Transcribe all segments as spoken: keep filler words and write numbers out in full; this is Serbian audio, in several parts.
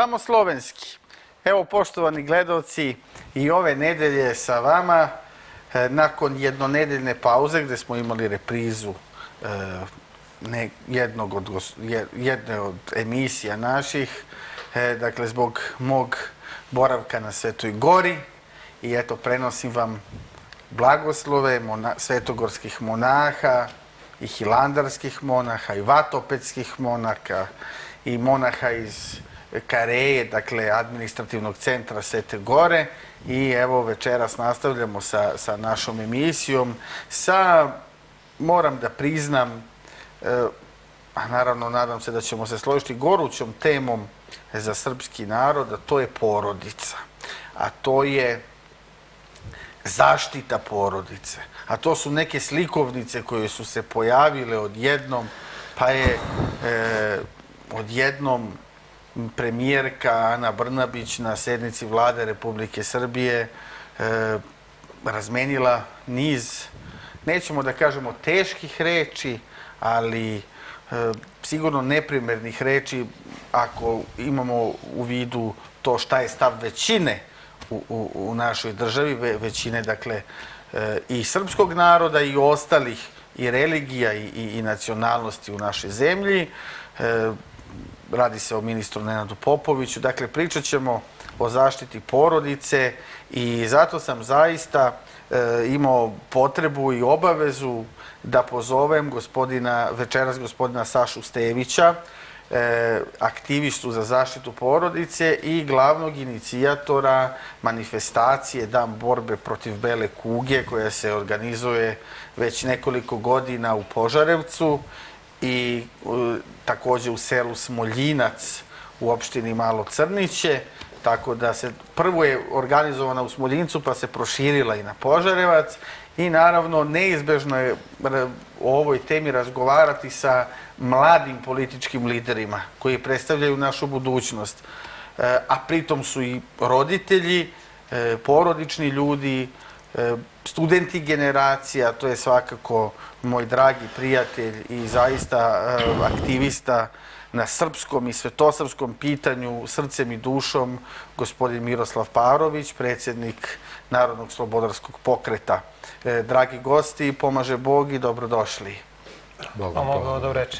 samo slovenski. Evo, poštovani gledalci, i ove nedelje sa vama, nakon jednonedeljne pauze gde smo imali reprizu jednog od, jedne od emisija naših, dakle, zbog mog boravka na Svetoj Gori, i eto, prenosim vam blagoslove svetogorskih monaha i hilandarskih monaha i vatopedskih monaha i monaha iz Kareje, dakle, administrativnog centra Svete Gore. I evo, večeras nastavljamo sa, sa našom emisijom, sa, moram da priznam, a naravno nadam se da ćemo se složiti, gorućom temom za srpski narod, a to je porodica. A to je zaštita porodice. A to su neke slikovnice koje su se pojavile odjednom, pa je e, odjednom premijerka Ana Brnabić na sednici Vlade Republike Srbije e, razmenila niz, nećemo da kažemo teških reči, ali e, sigurno neprimernih reči ako imamo u vidu to šta je stav većine u, u, u našoj državi, većine, dakle, e, i srpskog naroda i ostalih i religija i, i, i nacionalnosti u našoj zemlji. E, Radi se o ministru Nenadu Popoviću. Dakle, pričat ćemo o zaštiti porodice i zato sam zaista e, imao potrebu i obavezu da pozovem gospodina, večeras gospodina Sašu Stevića, e, aktivistu za zaštitu porodice i glavnog inicijatora manifestacije Dan borbe protiv bele kuge, koja se organizuje već nekoliko godina u Požarevcu i takođe u selu Smoljinac u opštini Malo Crniće, tako da se prvo je organizovana u Smoljincu pa se proširila i na Požarevac i naravno neizbežno je o ovoj temi razgovarati sa mladim političkim liderima koji predstavljaju našu budućnost, a pritom su i roditelji, porodični ljudi, studenti generacija, to je svakako moj dragi prijatelj i zaista aktivista na srpskom i svetosrpskom pitanju srcem i dušom, gospodin Miroslav Parović, predsjednik Narodnog slobodarskog pokreta. Dragi gosti, pomaže Bog i dobrodošli. Pomogao da ureče.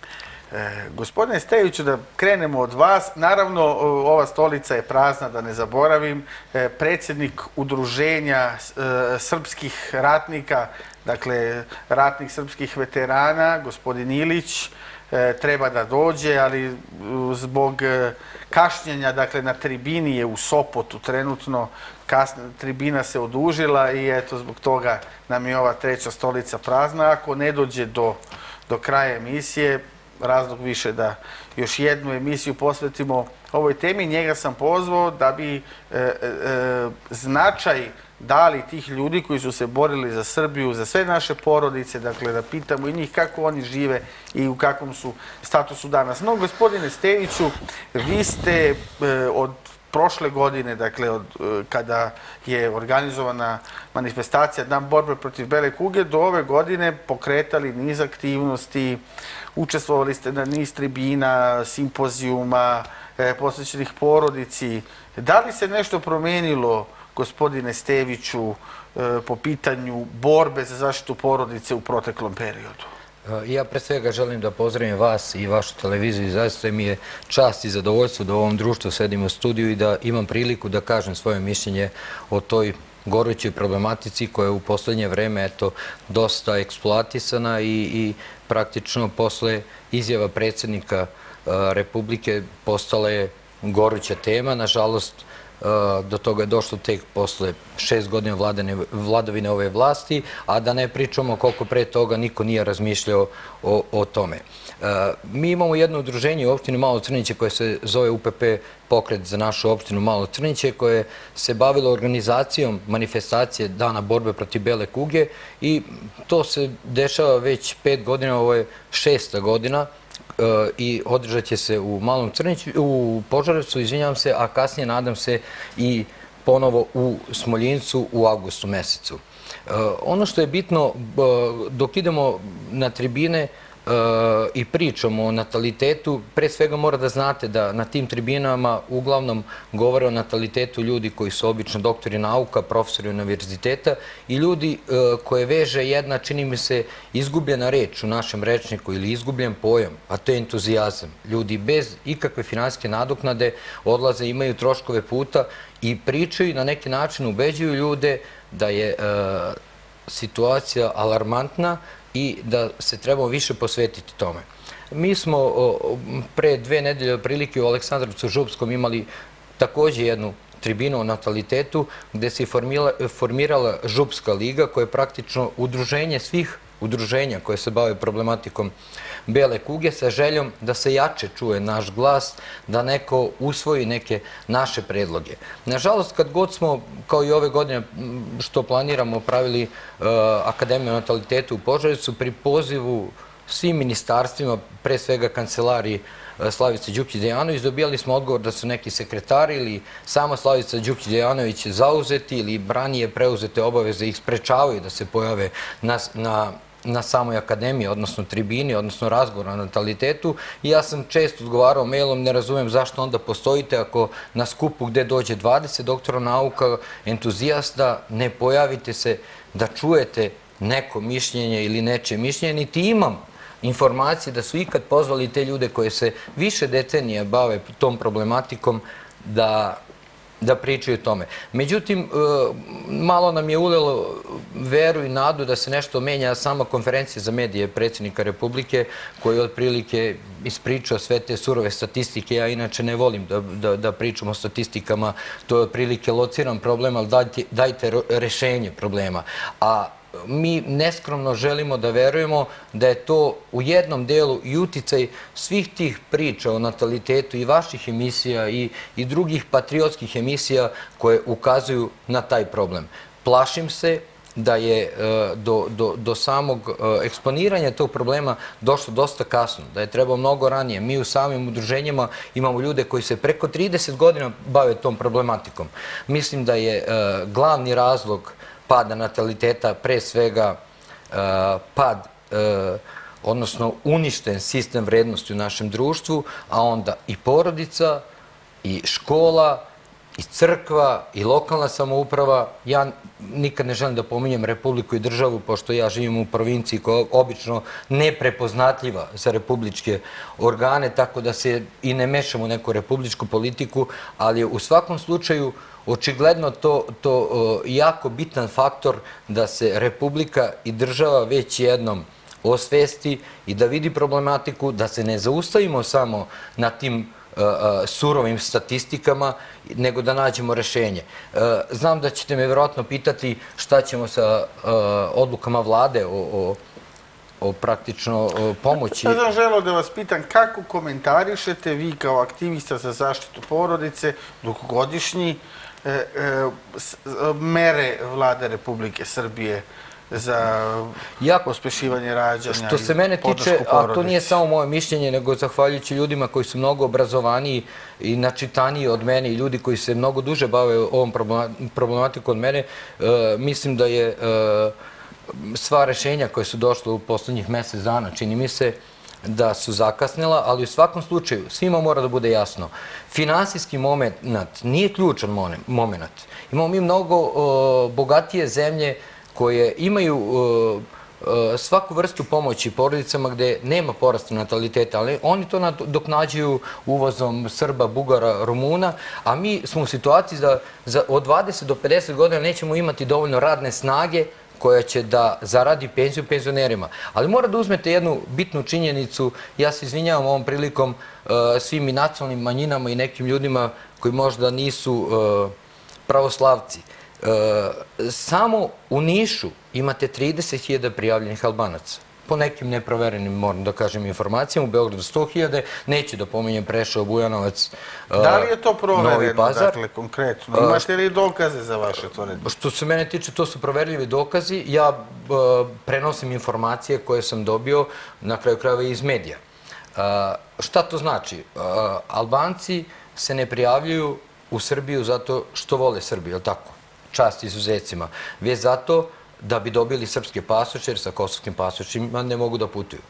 Gospodine Steviću, da krenemo od vas. Naravno, ova stolica je prazna, da ne zaboravim. Predsjednik Udruženja srpskih ratnika, dakle, ratnih srpskih veterana, gospodin Ilić, treba da dođe, ali zbog kašnjenja, dakle, na tribini je u Sopotu trenutno, tribina se odužila i eto, zbog toga nam je ova treća stolica prazna. Ako ne dođe do, do kraja emisije, razlog više da još jednu emisiju posvetimo ovoj temi. Njega sam pozvao da bi e, e, značaj dali tih ljudi koji su se borili za Srbiju, za sve naše porodice, dakle da pitamo i njih kako oni žive i u kakvom su statusu danas. No, gospodine Steviću, vi ste e, od prošle godine, dakle, od kada je organizovana manifestacija Dan borbe protiv bele kuge, do ove godine pokretali niz aktivnosti, učestvovali ste na niz tribina, simpozijuma, posvećenih porodici. Da li se nešto promenilo, gospodine Steviću, po pitanju borbe za zaštitu porodice u proteklom periodu? Ja pre svega želim da pozdravim vas i vašu televiziju i zaista mi je čast i zadovoljstvo da u ovom društvu sedim u studiju i da imam priliku da kažem svoje mišljenje o toj gorućoj problematici koja je u poslednje vreme eto, dosta eksploatisana i, i praktično posle izjava predsjednika Republike postala je goruća tema. Nažalost, do toga je došlo tek posle šest godina vladavine ove vlasti, a da ne pričamo koliko pre toga niko nije razmišljao o, o tome. Mi imamo jedno udruženje u opštini Malo Crniće koje se zove U P P Pokret za našu opštinu Malo Crniće, koje se bavilo organizacijom manifestacije Dana borbe protiv bele kuge i to se dešava već pet godina, ovo je šesta godina, i održat će se u Malom Crniću, u Požarevcu, izvinjavam se, a kasnije nadam se i ponovo u Smoljincu u avgustu mesecu. Ono što je bitno, dok idemo na tribine, i pričamo o natalitetu, pre svega mora da znate da na tim tribinama uglavnom govore o natalitetu ljudi koji su obično doktori nauka, profesori univerziteta i ljudi koje veže jedna, čini mi se, izgubljena reč u našem rečniku ili izgubljen pojam, a to je entuzijazam. Ljudi bez ikakve finansijske nadoknade odlaze, imaju troškove puta i pričaju i na neki način ubeđuju ljude da je situacija alarmantna i da se trebamo više posvetiti tome. Mi smo pre dve nedelje prilike u Aleksandrovcu Župskom imali također jednu tribinu o natalitetu gde se formirala Župska liga koja je praktično udruženje svih udruženja koje se bave problematikom bele kuge sa željom da se jače čuje naš glas, da neko usvoji neke naše predloge. Nažalost, kad god smo, kao i ove godine što planiramo, pravili Akademiju natalitetu u Požarevcu, pri pozivu svim ministarstvima, pre svega kancelariji Slavice Đukić-Dejanović, dobijali smo odgovor da su neki sekretari ili sama Slavica Đukić-Dejanović zauzeti ili ranije preuzete obaveze ih sprečavaju da se pojave na na samoj akademiji, odnosno tribini, odnosno razgovor o natalitetu. I ja sam često odgovarao mailom, ne razumem zašto onda postojite ako na skupu gde dođe dvadeset doktora nauka, entuzijasta, ne pojavite se da čujete neko mišljenje ili nečije mišljenje, niti imam informacije da su ikad pozvali te ljude koje se više decenija bave tom problematikom da da pričaju o tome. Međutim, malo nam je ulelo veru i nadu da se nešto menja sama konferencija za medije predsjednika Republike, koji je otprilike ispričao sve te surove statistike. Ja inače ne volim da pričam o statistikama, to je otprilike lociran problem, ali dajte rešenje problema. A mi neskromno želimo da verujemo da je to u jednom delu i uticaj svih tih priča o natalitetu i vaših emisija i drugih patriotskih emisija koje ukazuju na taj problem. Plašim se da je do samog eksponiranja tog problema došlo dosta kasno, da je trebao mnogo ranije. Mi u samim udruženjima imamo ljude koji se preko trideset godina bave tom problematikom. Mislim da je glavni razlog pada nataliteta, pre svega pad, odnosno uništen sistem vrednosti u našem društvu, a onda i porodica, i škola, i crkva, i lokalna samouprava. Ja nikad ne želim da pominjem Republiku i državu, pošto ja živim u provinciji koja je obično neprepoznatljiva za republičke organe, tako da se i ne mešam u neku republičku politiku, ali je u svakom slučaju očigledno to jako bitan faktor da se Republika i država već jednom osvesti i da vidi problematiku, da se ne zaustavimo samo na tim surovim statistikama, nego da nađemo rešenje. Znam da ćete me vjerojatno pitati šta ćemo sa odlukama vlade o praktično pomoći. Ja sam želeo da vas pitam kako komentarišete vi kao aktivista za zaštitu porodice, dugogodišnji, mere vlade Republike Srbije za pospešivanje rađanja i podršku porodici? Što se mene tiče, a to nije samo moje mišljenje, nego zahvaljujući ljudima koji su mnogo obrazovaniji i načitaniji od mene i ljudi koji se mnogo duže bave ovom problematikom od mene, mislim da je sva rešenja koje su došle u poslednjih mesec dana, čini mi se, da su zakasnila, ali u svakom slučaju svima mora da bude jasno. Finansijski moment nije ključan moment. Imamo mi mnogo bogatije zemlje koje imaju svaku vrstu pomoći porodicama gde nema porasta nataliteta, ali oni to nadoknađuju uvozom Srba, Bugara, Rumuna, a mi smo u situaciji da od dvadeset do pedeset godina nećemo imati dovoljno radne snage koja će da zaradi penziju penzionerima. Ali mora da uzmete jednu bitnu činjenicu, ja se izvinjavam ovom prilikom svim i nacionalnim manjinama i nekim ljudima koji možda nisu pravoslavci. Samo u Nišu imate trideset hiljada prijavljenih Albanaca. Po nekim neproverenim, moram da kažem, informacijama, u Beogradu sto hiljada, neću da pominjem Preševo, Bujanovac, Novi Pazar. Da li je to provereno, dakle, konkretno? Imate li dokaze za vaše tvrđe? Što se mene tiče, to su proverljivi dokazi. Ja prenosim informacije koje sam dobio, na kraju krajeva iz medija. Šta to znači? Albanci se ne prijavljuju u Srbiju zato što vole Srbiju, je li tako? Čast izuzecima. Već zato da bi dobili srpske pasoše, jer sa kosovskim pasošima ne mogu da putuju.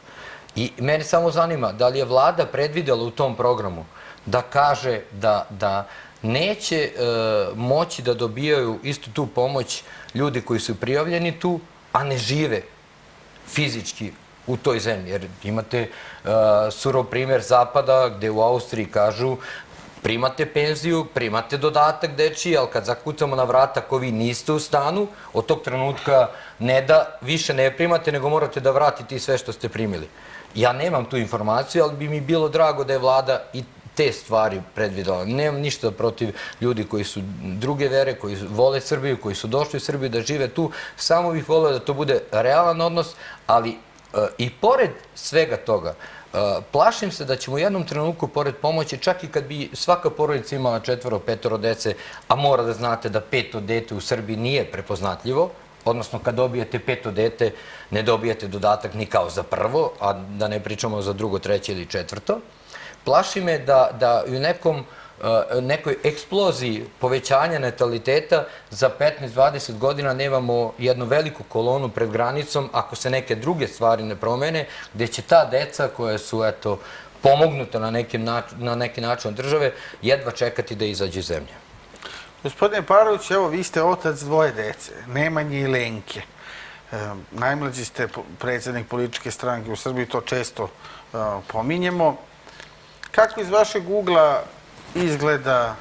I mene samo zanima da li je vlada predvidela u tom programu da kaže da neće moći da dobijaju istu tu pomoć ljudi koji su prijavljeni tu, a ne žive fizički u toj zemlji. Jer imate surov primjer Zapada gde u Austriji kažu primate penziju, primate dodatak dečiji, ali kad zakucamo na vrata ako vi niste u stanu, od tog trenutka ne da više ne primate, nego morate da vratite sve što ste primili. Ja nemam tu informaciju, ali bi mi bilo drago da je vlada i te stvari predvidela. Nemam ništa protiv ljudi koji su druge vere, koji vole Srbiju, koji su došli u Srbiju da žive tu. Samo bih volio da to bude realan odnos, ali i pored svega toga, plašim se da ćemo u jednom trenutku, pored pomoći, čak i kad bi svaka porodica imala četvoro, petoro dece, a mora da znate da peto dete u Srbiji nije prepoznatljivo, odnosno kad dobijete peto dete, ne dobijete dodatak ni kao za prvo, a da ne pričamo za drugo, treće ili četvrto. Plaši me da u nekom nekoj eksploziji povećanja nataliteta za petnaest do dvadeset godina nemamo jednu veliku kolonu pred granicom, ako se neke druge stvari ne promene, gde će ta deca koja su pomognuta na neki način od države jedva čekati da izađu iz zemlje. Gospodine Parović, evo vi ste otac dvoje dece, Nemanje i Lenke. Najmlađi ste predsjednik političke stranke u Srbiji, to često pominjemo. Kako iz vašeg ugla izgleda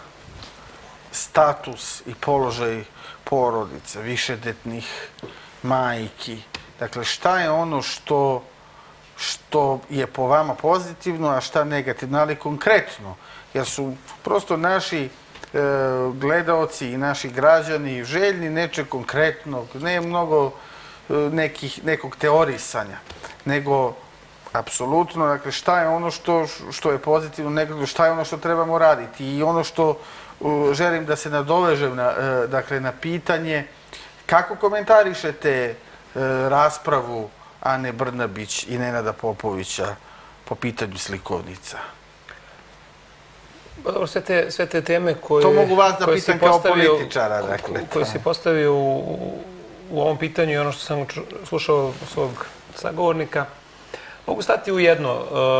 status i položaj porodica, višedetnih majki? Dakle, šta je ono što je po vama pozitivno, a šta negativno, ali konkretno? Jer su prosto naši gledaoci i naši građani željni nečeg konkretnog, ne mnogo nekog teorisanja, nego apsolutno, dakle, šta je ono što je pozitivno, nekako šta je ono što trebamo raditi. I ono što želim da se nadovežem na pitanje, kako komentarišete raspravu Ane Brnabić i Nenada Popovića po pitanju slikovnica? Sve te teme koje... To mogu vas da pitam kao političara, dakle. Koje si postavio u ovom pitanju i ono što sam slušao svog sagovornika, mogu stati u jedno.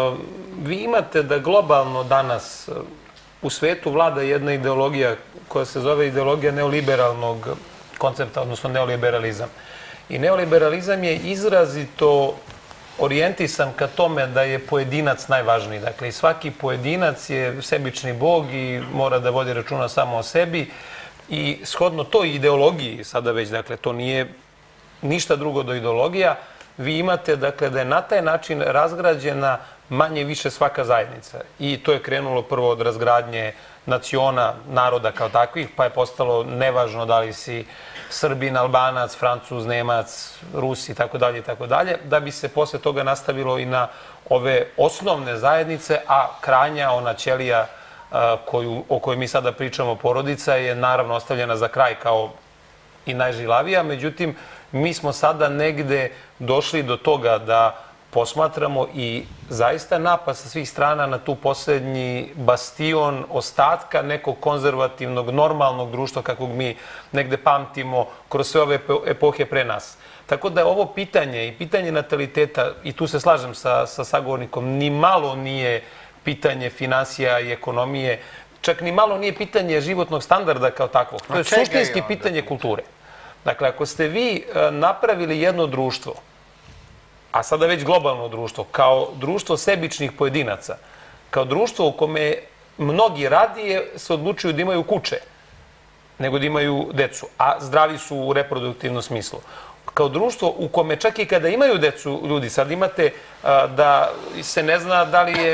Vi imate da globalno danas u svetu vlada jedna ideologija koja se zove ideologija neoliberalnog koncepta, odnosno neoliberalizam. I neoliberalizam je izrazito orijentisan ka tome da je pojedinac najvažniji. Dakle, i svaki pojedinac je sebični bog i mora da vodi računa samo o sebi. I shodno toj ideologiji, sada već, dakle, to nije ništa drugo do ideologija, vi imate, dakle, da je na taj način razgrađena manje više svaka zajednica. I to je krenulo prvo od razgradnje naciona, naroda kao takvih, pa je postalo nevažno da li si Srbin, Albanac, Francuz, Nemac, Rus i tako dalje i tako dalje, da bi se posle toga nastavilo i na ove osnovne zajednice, a krajnja, ona ćelija o kojoj mi sada pričamo, porodica, je naravno ostavljena za kraj kao i najžilavija. Međutim, mi smo sada negde došli do toga da posmatramo i zaista napad sa svih strana na tu poslednji bastion ostatka nekog konzervativnog, normalnog društva kakvog mi negde pamtimo kroz sve ove epohe pre nas. Tako da je ovo pitanje i pitanje nataliteta, i tu se slažem sa sagovornikom, ni malo nije pitanje finansija i ekonomije, čak ni malo nije pitanje životnog standarda kao takvog. To je suštinski pitanje kulture. Dakle, ako ste vi napravili jedno društvo, a sada već globalno društvo, kao društvo sebičnih pojedinaca, kao društvo u kome mnogi radije se odlučuju da imaju kuće nego da imaju decu, a zdravi su u reproduktivnom smislu. Kao društvo u kome čak i kada imaju decu ljudi, sad imate da se ne zna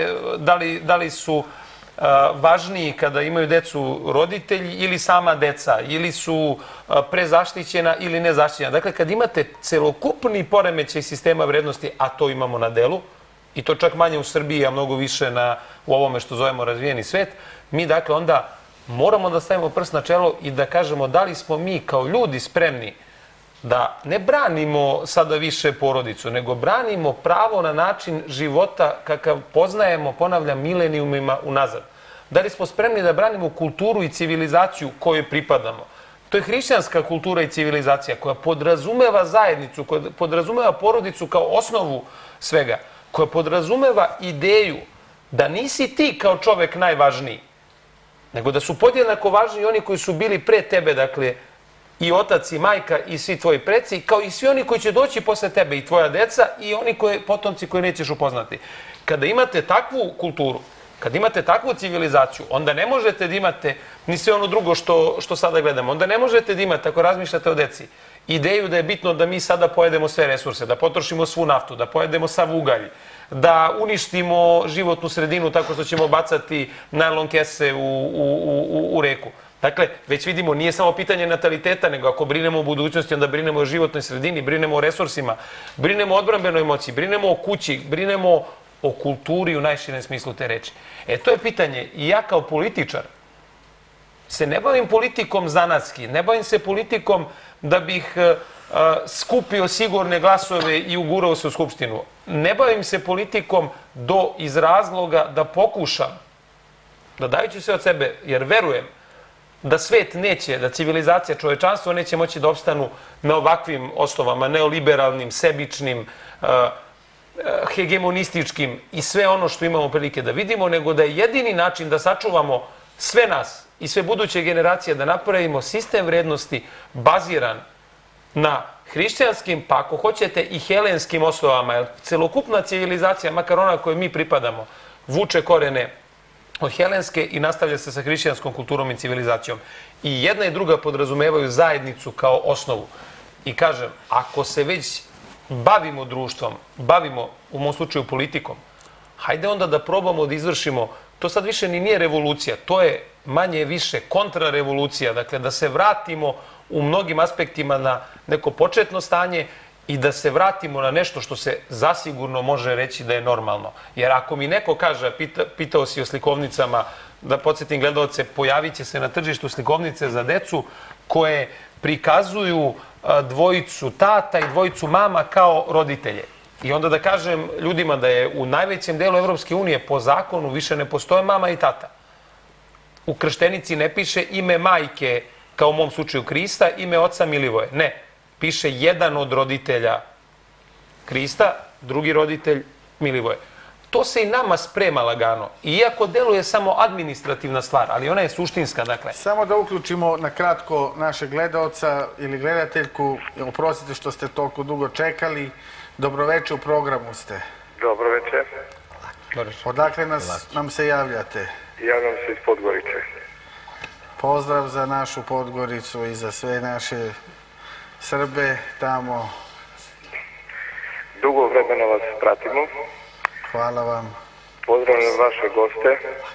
da li su važniji kada imaju decu roditelji ili sama deca, ili su prezaštićena ili nezaštićena. Dakle, kad imate celokupni poremećaj sistema vrednosti, a to imamo na delu, i to čak manje u Srbiji, a mnogo više u ovome što zovemo razvijeni svet, mi dakle onda moramo da stavimo prst na čelo i da kažemo da li smo mi kao ljudi spremni da ne branimo sada više porodicu, nego branimo pravo na način života kakav poznajemo, ponavljam, milenijumima unazad. Da li smo spremni da branimo kulturu i civilizaciju kojoj pripadamo? To je hrišćanska kultura i civilizacija koja podrazumeva zajednicu, koja podrazumeva porodicu kao osnovu svega. koja podrazumeva ideju da nisi ti kao čovek najvažniji, nego da su podjednako važni oni koji su bili pre tebe, dakle, i otac i majka i svi tvoji preci, kao i svi oni koji će doći posle tebe, i tvoja deca i oni koji, potomci koji nećeš upoznati. Kada imate takvu kulturu, kada imate takvu civilizaciju, onda ne možete da imate ni sve ono drugo što, što sada gledamo. Onda ne možete da imate, ako razmišljate o deci, ideju da je bitno da mi sada pojedemo sve resurse, da potrošimo svu naftu, da pojedemo sav ugalj, da uništimo životnu sredinu tako što ćemo bacati najlon kese u, u, u, u reku. Dakle, već vidimo, nije samo pitanje nataliteta, nego ako brinemo o budućnosti, onda brinemo o životnoj sredini, brinemo o resursima, brinemo o odbrambenoj moći, brinemo o kući, brinemo o kulturi u najširem smislu te reči. E, to je pitanje. I ja kao političar se ne bavim politikom zanatski, ne bavim se politikom da bih uh, skupio sigurne glasove i ugurao se u Skupštinu. Ne bavim se politikom do iz razloga da pokušam, da dajući se od sebe, jer verujem da svet neće, da civilizacija, čovečanstvo neće moći da opstanu na ovakvim osnovama, neoliberalnim, sebičnim, uh, hegemonističkim i sve ono što imamo prilike da vidimo, nego da je jedini način da sačuvamo sve nas i sve buduće generacije, da napravimo sistem vrednosti baziran na hrišćanskim, pa ako hoćete i helenskim osnovama, jer celokupna civilizacija, makar ona kojoj mi pripadamo, vuče korene od helenske i nastavlja se sa hrišćanskom kulturom i civilizacijom. I jedna i druga podrazumevaju zajednicu kao osnovu. I kažem, ako se već bavimo društvom, bavimo, u mom slučaju, politikom, hajde onda da probamo da izvršimo, to sad više ni nije revolucija, to je manje više kontrarevolucija, dakle da se vratimo u mnogim aspektima na neko početno stanje i da se vratimo na nešto što se zasigurno može reći da je normalno. Jer ako mi neko kaže, pita, pitao si o slikovnicama, da podsjetim gledalce, pojavit će se na tržištu slikovnice za decu koje prikazuju dvojicu tata i dvojicu mama kao roditelje. I onda da kažem ljudima da je u najvećem delu Evropske unije po zakonu više ne postoje mama i tata. U krštenici ne piše ime majke, kao u mom slučaju Krista, ime oca Milivoje. Ne. Piše jedan od roditelja Krista, drugi roditelj Milivoje. To se i nama sprema lagano. Iako deluje samo administrativna stvar, ali ona je suštinska, dakle. Samo da uključimo na kratko našeg gledaoca ili gledateljku. Oprostite što ste toliko dugo čekali. Dobroveče, u programu ste. Dobroveče. Odakle nas, nam se javljate? Javljam se iz Podgorice. Pozdrav za našu Podgoricu i za sve naše Srbe tamo. Dugo vremena vas pratimo. Hvala vam. Pozdravljam vaše goste,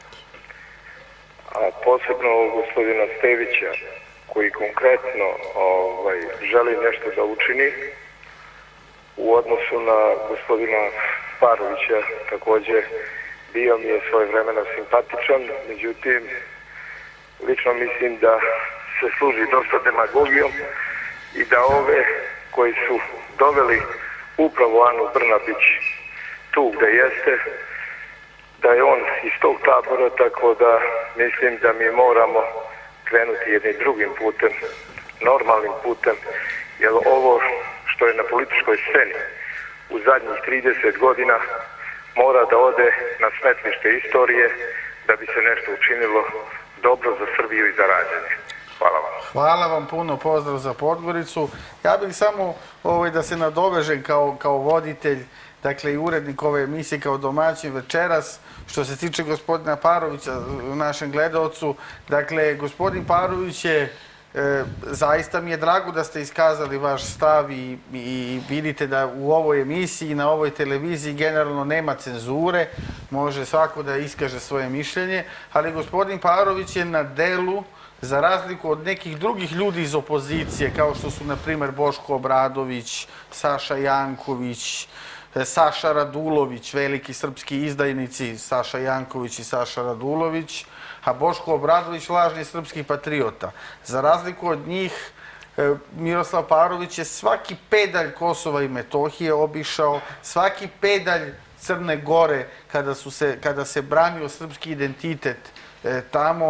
a posebno gospodina Stevića, koji konkretno ovaj, želi nešto da učini u odnosu na gospodina Parovića. Također bio mi je svoje vremena simpatičan, međutim, lično mislim da se služi dosta demagogijom i da ove koji su doveli upravo Anu Brnabić tu gde jeste, da je on iz tog tabora, tako da mislim da mi moramo krenuti jednim drugim putem, normalnim putem, jer ovo što je na političkoj sceni u zadnjih trideset godina mora da ode na smetlište istorije da bi se nešto učinilo dobro za Srbiju i za rađanje. Hvala vam. Hvala vam puno, pozdrav za Podgoricu. Ja bih samo ovaj, da se nadovežem kao, kao voditelj, dakle i urednik ove emisije, kao domaćin večeras. Što se tiče gospodina Parovića, našem gledaocu, dakle, gospodin Parović je, e, zaista mi je drago da ste iskazali vaš stav i, i vidite da u ovoj emisiji, na ovoj televiziji generalno nema cenzure, može svako da iskaže svoje mišljenje, ali gospodin Parović je na delu, za razliku od nekih drugih ljudi iz opozicije, kao što su, na primjer, Boško Obradović, Saša Janković, Saša Radulović, veliki srpski izdajnici, Saša Janković i Saša Radulović, a Boško Obradović lažni srpski patriota. Za razliku od njih, Miroslav Parović je svaki pedalj Kosova i Metohije obišao, svaki pedalj Crne Gore kada, su se, kada se branio srpski identitet tamo.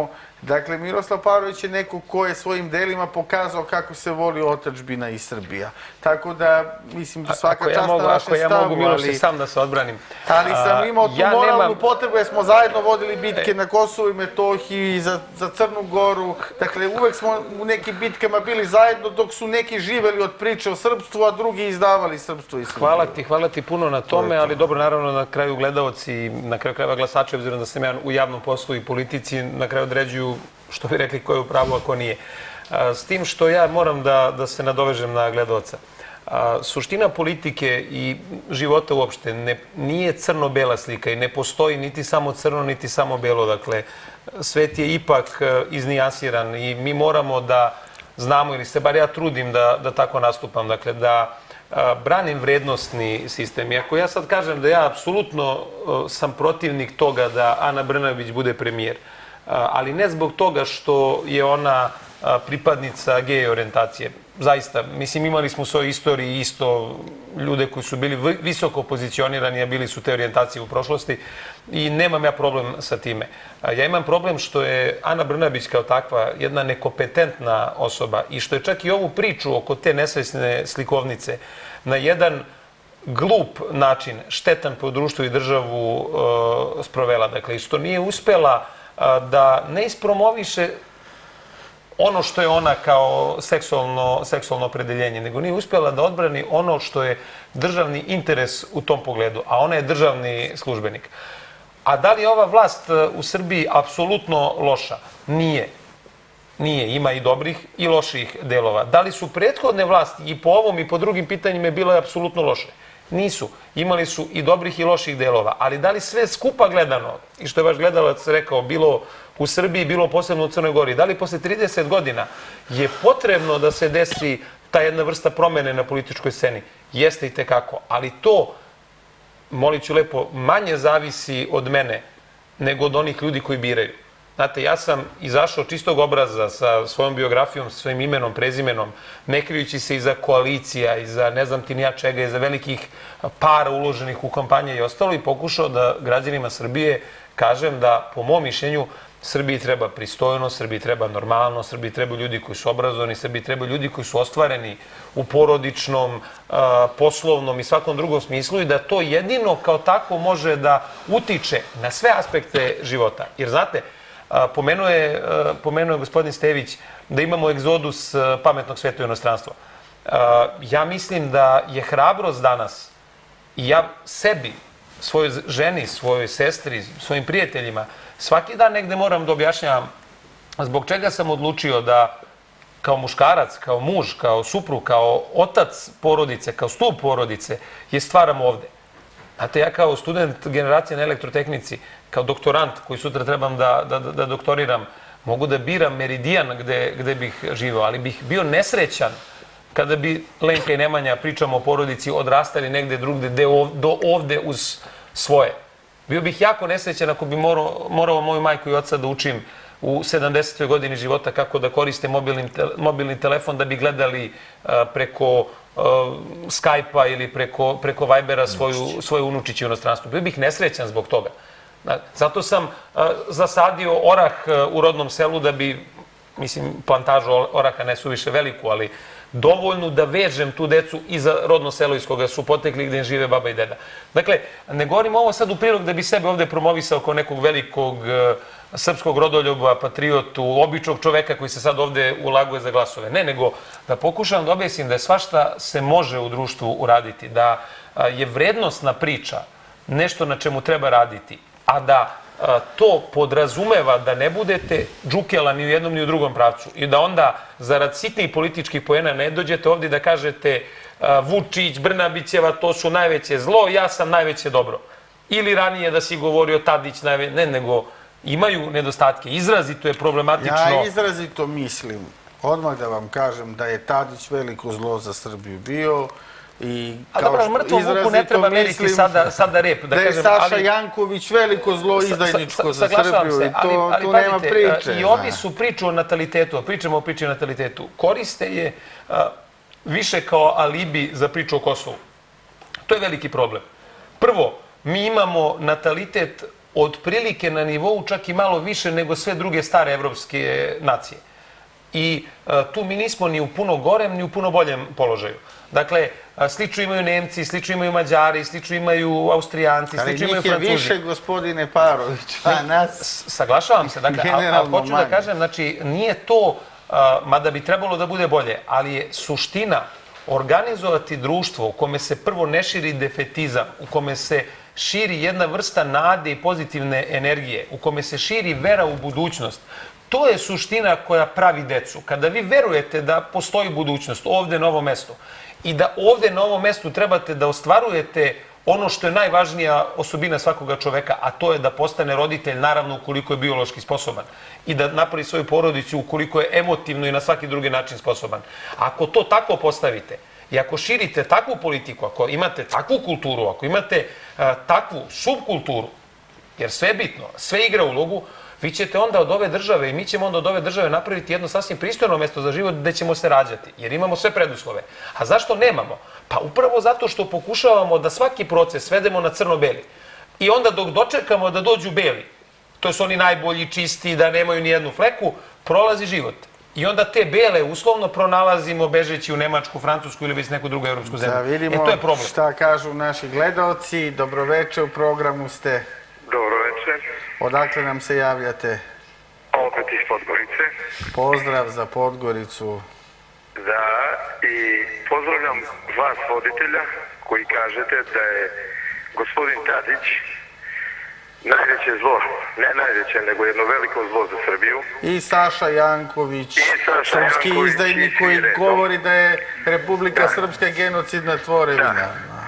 Dakle, Miroslav Parović je neko ko je svojim delima pokazao kako se voli otadžbina i Srbija. Tako da, mislim, svaka čast na vašem stavu, ali... Ako ja mogu, Miloše, sam da se odbranim. Ali sam imao tu moralnu potrebu, jer smo zajedno vodili bitke na Kosovu i Metohiji, za Crnu Goru. Dakle, uvek smo u nekim bitkama bili zajedno, dok su neki živeli od priče o srpstvu, a drugi izdavali srpstvo i Srbiju. Hvala ti, hvala ti puno na tome, ali dobro, naravno, na kraju gledaoci i na kraju krajeva glasači, obzirom da sam ja u javnom poslu i politici, na kraju određuju, što bi rekli, ko je u pravu, a ko nije. S tim što ja moram da se nadovežem na gledaoca. Suština politike i života uopšte nije crno-bela slika i ne postoji niti samo crno, niti samo belo. Dakle, svet je ipak iznijansiran i mi moramo da znamo, ili se bar ja trudim da tako nastupam, dakle, da branim vrednostni sistem. I ako ja sad kažem da ja apsolutno sam protivnik toga da Ana Brnabić bude premijer, ali ne zbog toga što je ona pripadnica gej orijentacije. Zaista, mislim, imali smo u svojoj istoriji isto ljude koji su bili visoko pozicionirani, a bili su te orijentacije u prošlosti i nemam ja problem sa time. Ja imam problem što je Ana Brnabić kao takva jedna nekompetentna osoba i što je čak i ovu priču oko te nesvesne slikovnice na jedan glup način, štetan po društvu i državu sprovela. Dakle, što nije uspela da ne ispromoviše ono što je ona kao seksualno opredeljenje, nego nije uspjela da odbrani ono što je državni interes u tom pogledu, a ona je državni službenik. A da li je ova vlast u Srbiji apsolutno loša? Nije. Nije. Ima i dobrih i loših delova. Da li su prethodne vlasti i po ovom i po drugim pitanjima bile apsolutno loše? Nisu. Imali su i dobrih i loših delova. Ali da li sve skupa gledano, i što je vaš gledalac rekao, bilo u Srbiji, bilo posebno u Crnoj Gori, da li posle trideset godina je potrebno da se desi ta jedna vrsta promene na političkoj sceni? Jeste i tekako. Ali to, molit ću lepo, manje zavisi od mene nego od onih ljudi koji biraju. Znate, ja sam izašao čistog obraza sa svojom biografijom, sa svojim imenom, prezimenom, ne krijući se iza koalicija, iza ne znam ti nija čega, iza velikih para uloženih u kampanje i ostalo i pokušao da građanima Srbije kažem da, po mom mišljenju, Srbiji treba pristojno, Srbiji treba normalno, Srbiji treba ljudi koji su obrazovani, Srbiji treba ljudi koji su ostvareni u porodičnom, poslovnom i svakom drugom smislu i da to jedino kao tako može da utiče na sve aspekte života. Jer znate, pomenuo je gospodin Stević da imamo egzodus pametnog sveta u inostranstvo. Ja mislim da je hrabrost danas i ja sebi, svojoj ženi, svojoj sestri, svojim prijateljima, svaki dan negde moram da objašnjavam zbog čega sam odlučio da kao muškarac, kao muž, kao suprug, kao otac porodice, kao stup porodice, je stvaram ovde. Znate, ja kao student generacije na elektrotehnici, kao doktorant koji sutra trebam da doktoriram, mogu da biram meridijan gde bih živao, ali bih bio nesrećan kada bi Lenka i Nemanja, pričamo o porodici, odrastali negde drugde, do ovde uz svoje. Bio bih jako nesrećan ako bi morao moju majku i oca da učim u sedamdesetoj godini života kako da koriste mobilni telefon da bi gledali preko Skype-a ili preko Vibera svoje unučiće u inostranstvu. Bio bih nesrećan zbog toga. Zato sam zasadio orah u rodnom selu da bi, mislim, plantažu oraha ne suviše veliku, ali dovoljnu da vežem tu decu i za rodno selo iz koga su potekli gde žive baba i deda. Dakle, ne govorim ovo sad u prilog da bi sebe ovde promovisao kao nekog velikog srpskog rodoljuba, patriotu, običnog čoveka koji se sad ovde ulaguje za glasove. Ne, nego da pokušam da objasnim da je svašta se može u društvu uraditi, da je vrednostna priča nešto na čemu treba raditi, a da to podrazumeva da ne budete džukela ni u jednom ni u drugom pravcu i da onda zarad sitnih političkih poena ne dođete ovdje da kažete Vučić, Brnabićeva, to su najveće zlo, ja sam najveće dobro. Ili ranije da si govorio Tadić, ne, nego imaju nedostatke. Izrazito je problematično. Ja izrazito mislim, odmah da vam kažem, da je Tadić veliko zlo za Srbiju bio. A dobro, mrtvo vuku ne treba meriti sada rep. Da je Saša Janković veliko zlo izdajničko za Srbiju i tu nema priče. I ovi su priču o natalitetu, pričamo o priči o natalitetu, koriste je više kao alibi za priču o Kosovu. To je veliki problem. Prvo, mi imamo natalitet otprilike na nivou čak i malo više nego sve druge stare evropske nacije. I tu mi nismo ni u puno gorem, ni u puno boljem položaju. Dakle, slično imaju Nemci, slično imaju Mađari, slično imaju Austrijanci, slično imaju Francuzi. Ali njih je više, gospodine Parović, a nas... Saglašavam se, dakle, ali hoću da kažem, znači, nije to, mada bi trebalo da bude bolje, ali je suština organizovati društvo u kome se prvo ne širi defetizam, u kome se širi jedna vrsta nade i pozitivne energije, u kome se širi vera u budućnost. To je suština koja pravi decu. Kada vi verujete da postoji budućnost ovde na ovom mestu i da ovde na ovom mestu trebate da ostvarujete ono što je najvažnija osobina svakoga čoveka, a to je da postane roditelj, naravno ukoliko je biološki sposoban, i da napravi svoju porodicu ukoliko je emotivno i na svaki drugi način sposoban. Ako to tako postavite i ako širite takvu politiku, ako imate takvu kulturu, ako imate takvu subkulturu, jer sve je bitno, sve igra ulogu, vi ćete onda od ove države i mi ćemo onda od ove države napraviti jedno sasvim pristojno mesto za život gde ćemo se rađati, jer imamo sve preduslove. A zašto nemamo? Pa upravo zato što pokušavamo da svaki proces svedemo na crno-beli. I onda dok dočekamo da dođu beli, to su oni najbolji, čisti, da nemaju ni jednu fleku, prolazi život. I onda te bele uslovno pronalazimo bežeći u Nemačku, Francusku ili već neku drugu evropsku zemlju. Da vidimo šta kažu naši gledaoci. Dobroveče, u programu ste. Dobroveče. Odakle nam se javljate? Opet iz Podgorice. Pozdrav za Podgoricu. Da, i pozdravljam vas, voditelja, koji kažete da je gospodin Tadić najveće zlo, ne najveće, nego jedno veliko zlo za Srbiju. I Saša Janković, srpski izdajnik koji govori da je Republika Srpska genocidna tvorevina.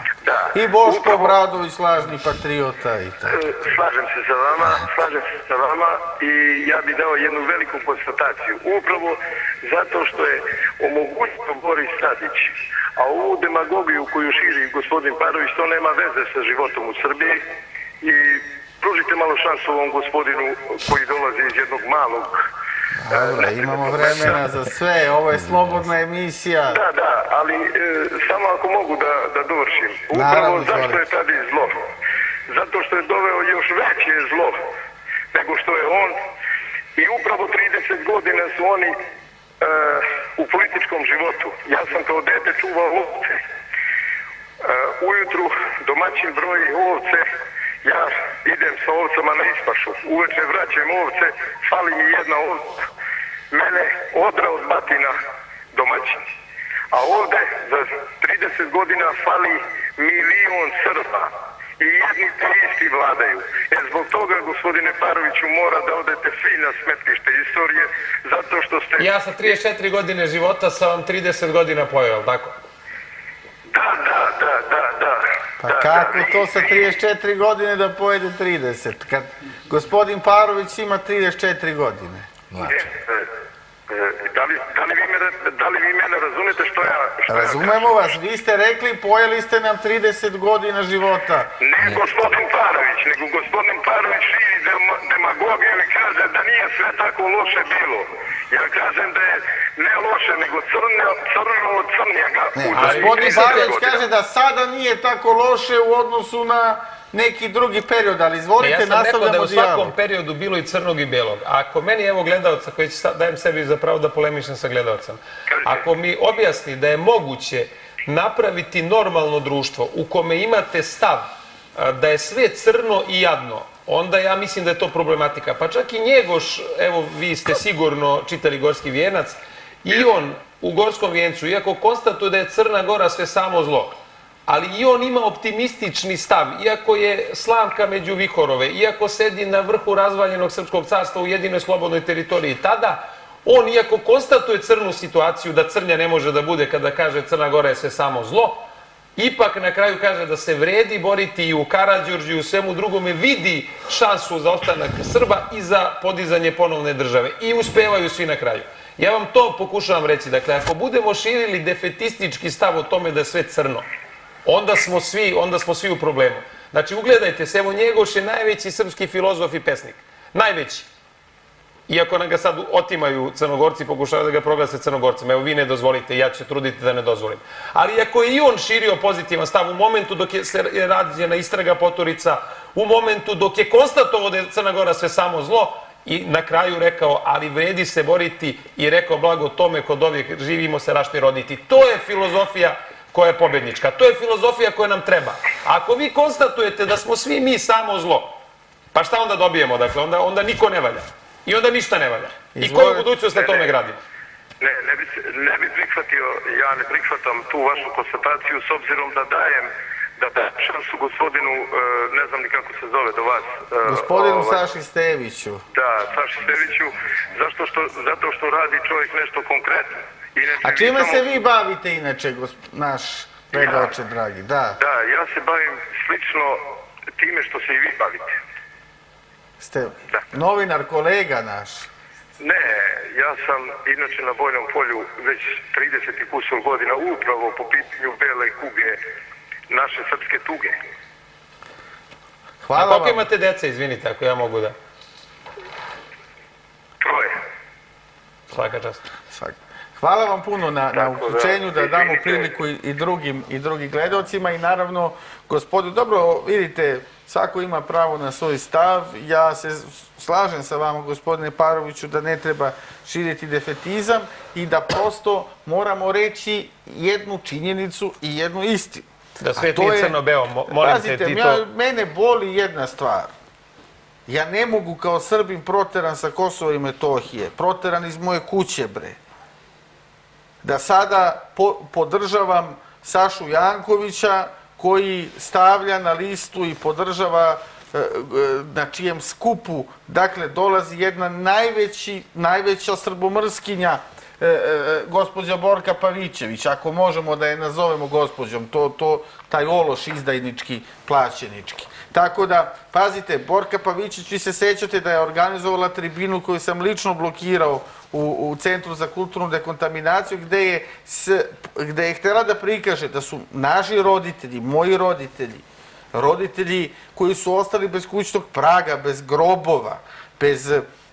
I Boško Obradović, lažni patriota i tako. Slažem se sa vama, slažem se sa vama i ja bih dao jednu veliku konstataciju. Upravo zato što je omogućio Boris Tadić, a ovu demagogiju koju širi gospodin Parović, to nema veze sa životom u Srbiji i pružite malo šansu ovom gospodinu koji dolazi iz jednog malog... Dobro, imamo vremena za sve, ovo je slobodna emisija. Da, da, ali samo ako mogu da dovršim. Upravo zašto je Tadić zlo? Zato što je doveo još veće zlo nego što je on i upravo trideset godina su oni u političkom životu. Ja sam kao dete čuvao ovce. Ujutru domaćin broji ovce, ja idem sa ovcama na ispašu. Uveče vraćam ovce, fali mi jedna ovca. Mene odra od batina domaćin. A ovde za trideset godina fali milion Srba. I jedni te isti vladaju. E zbog toga, gospodine Paroviću, mora da odete svi na smetlište istorije, zato što ste... Ja sa trideset četiri godine života sam vam trideset godina pojeo, tako? Da, da, da, da, da. Pa kako to sa trideset četiri godine da pojede trideset? Kad gospodin Parović ima trideset četiri godine. Da li vi mene razumete što ja... Razumemo vas, vi ste rekli, pojeli ste nam trideset godina života. Ne gospodin Parović, nego gospodin Parović širi demagogiju i kaže da nije sve tako loše bilo. Ja kažem da je ne loše, nego crno od crnjega. Gospodin Parović kaže da sada nije tako loše u odnosu na neki drugi period, ali izvolite, nastavljamo dijalog. Ja sam rekao da je u svakom periodu bilo i crnog i belog. Ako meni, evo gledalca, koji dajem sebi za pravo da polemišem sa gledalcem, ako mi objasni da je moguće napraviti normalno društvo u kome imate stav da je sve crno i jadno, onda ja mislim da je to problematika. Pa čak i Njegoš, evo vi ste sigurno čitali Gorski vijenac, i on u Gorskom vijencu, iako konstatuje da je Crna Gora sve samo zlo, ali i on ima optimistični stav, iako je slamka među vihorove, iako sedi na vrhu razvaljenog srpskog carstva u jedinoj slobodnoj teritoriji. Tada, on, iako konstatuje crnu situaciju, da crnja ne može da bude kada kaže Crna Gora je sve samo zlo, ipak na kraju kaže da se vredi boriti i u Karađorđu i u svemu drugome, vidi šansu za ostanak Srba i za podizanje ponovne države. I uspevaju svi na kraju. Ja vam to pokušavam reći. Dakle, ako budemo širili defetistički stav o tome da je sve crno, onda smo svi, onda smo svi u problemu. Znači, ugledajte se, evo Njegoš je najveći srpski filozof i pesnik. Najveći. iako nam ga sad otimaju Crnogorci, pokušavaju da ga proglase Crnogorcima. Evo, vi ne dozvolite, ja ću se truditi da ne dozvolim. Ali ako je i on širio pozitivan stav u momentu dok je se rađena istraga Poturica, u momentu dok je konstatovao da je Crna Gora sve samo zlo, i na kraju rekao, ali vredi se boriti, i rekao, blago tome kod ovih živimo se rašni roditi. To je filozofija koja je pobednička. To je filozofija koja nam treba. Ako vi konstatujete da smo svi mi samo zlo, pa šta onda dobijemo? Dakle, onda, onda niko ne valja. I onda ništa ne valja. I koju budućnost na tome gradimo? Ne, ne bi, ne bi prihvatio, ja ne prihvatam tu vašu konstataciju s obzirom da dajem da dajem šansu gospodinu, ne znam ni kako se zove do vas. Gospodinu ovaj, Saši Steviću. Da, Saši Steviću, zašto što, zato što radi čovjek nešto konkretno. Inače, a čime samo... se vi bavite inače, gosp... naš gledaoče ja, dragi? Da. Da, ja se bavim slično time što se i vi bavite. Ste da. Novinar, kolega naš? Ne, ja sam inače na bojnom polju već trideset i kusur godina upravo po pitanju bele kuge, naše srpske tuge. Hvala vam. A koliko imate dece, izvinite, ako ja mogu da... Troje. Svaka čast. Svaka. Hvala vam puno na, na uključenju, da, da damo priliku i, i drugim i drugim gledalcima i naravno, gospodu, dobro, vidite, svako ima pravo na svoj stav. Ja se slažem sa vama, gospodine Paroviću, da ne treba širiti defetizam i da prosto moramo reći jednu činjenicu i jednu istinu. Da svet nije crno-beo, molim te, ti to... Ja, mene boli jedna stvar. Ja ne mogu kao Srbin proteran sa Kosova i Metohije, proteran iz moje kuće, bre, da sada po, podržavam Sašu Jankovića koji stavlja na listu i podržava e, na čijem skupu, dakle, dolazi jedna najveći, najveća srbomrskinja, e, e, gospođa Borka Pavićević, ako možemo da je nazovemo gospođom, to, to, taj ološ izdajnički, plaćenički. Tako da, pazite, Borka Pavićević, vi se sećate da je organizovala tribinu koju sam lično blokirao u, u Centru za kulturnu dekontaminaciju, gde je, s, gde je htjela da prikaže da su naši roditelji, moji roditelji, roditelji koji su ostali bez kućnog praga, bez grobova, bez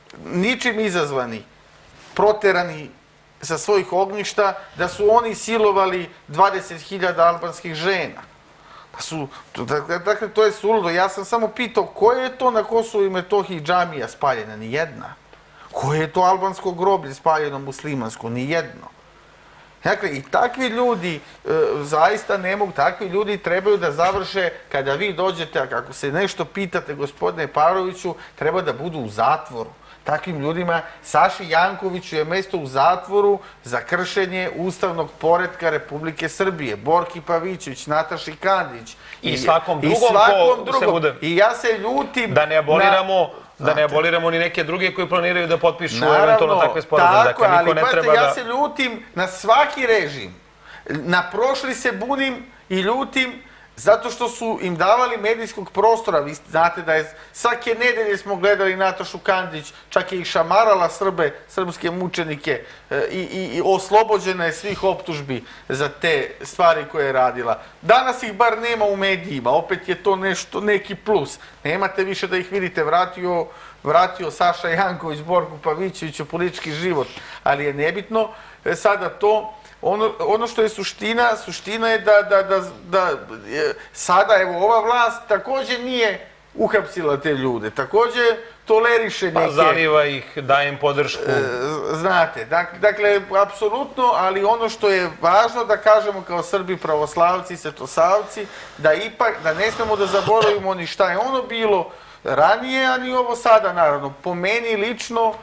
ničim izazvani, proterani sa svojih ognjišta, da su oni silovali dvadeset hiljada albanskih žena. Su, dakle, to je suludo. Ja sam samo pitao koje je to na Kosovu i Metohiji džamija spaljena? Nijedna. Koje je to albansko groblje spaljeno muslimansko? Nijedno. Dakle, i takvi ljudi e, zaista ne mogu, takvi ljudi trebaju da završe kada vi dođete, a kako se nešto pitate, gospodine Paroviću, treba da budu u zatvoru. Takvim ljudima, Saši Jankoviću je mesto u zatvoru za kršenje ustavnog poretka Republike Srbije. Borki Pavićević, Nataši Kandić. I, i svakom drugom, i svakom drugom. Se bude... I ja se ljutim... Da ne aboliramo... Na... Da ne aboliramo ni neke druge koji planiraju da potpišu naravno, eventualno takve sporazume. Tako, dakle, ali ne treba ja da... se ljutim na svaki režim. Na prošli se bunim i ljutim zato što su im davali medijskog prostora. Vi znate da je svake nedelje smo gledali Natašu Kandić, čak je i šamarala Srbe, srpske mučenike i, i, i oslobođena je svih optužbi za te stvari koje je radila. Danas ih bar nema u medijima, opet je to nešto, neki plus. Nemate više da ih vidite, vratio, vratio Saša Janković, Borku Pavićević u politički život, ali je nebitno sada to. Ono, ono što je suština, suština je da, da, da, da je, sada, evo, ova vlast također nije uhapsila te ljude, također toleriše neke... Pa zaliva ih, daje im podršku. E, znate, dak, dakle, apsolutno, ali ono što je važno da kažemo kao Srbi, pravoslavci, svetosavci, da ipak, da ne smemo da zaboravimo ni šta je ono bilo ranije, a ni ovo sada, naravno. Po meni lično,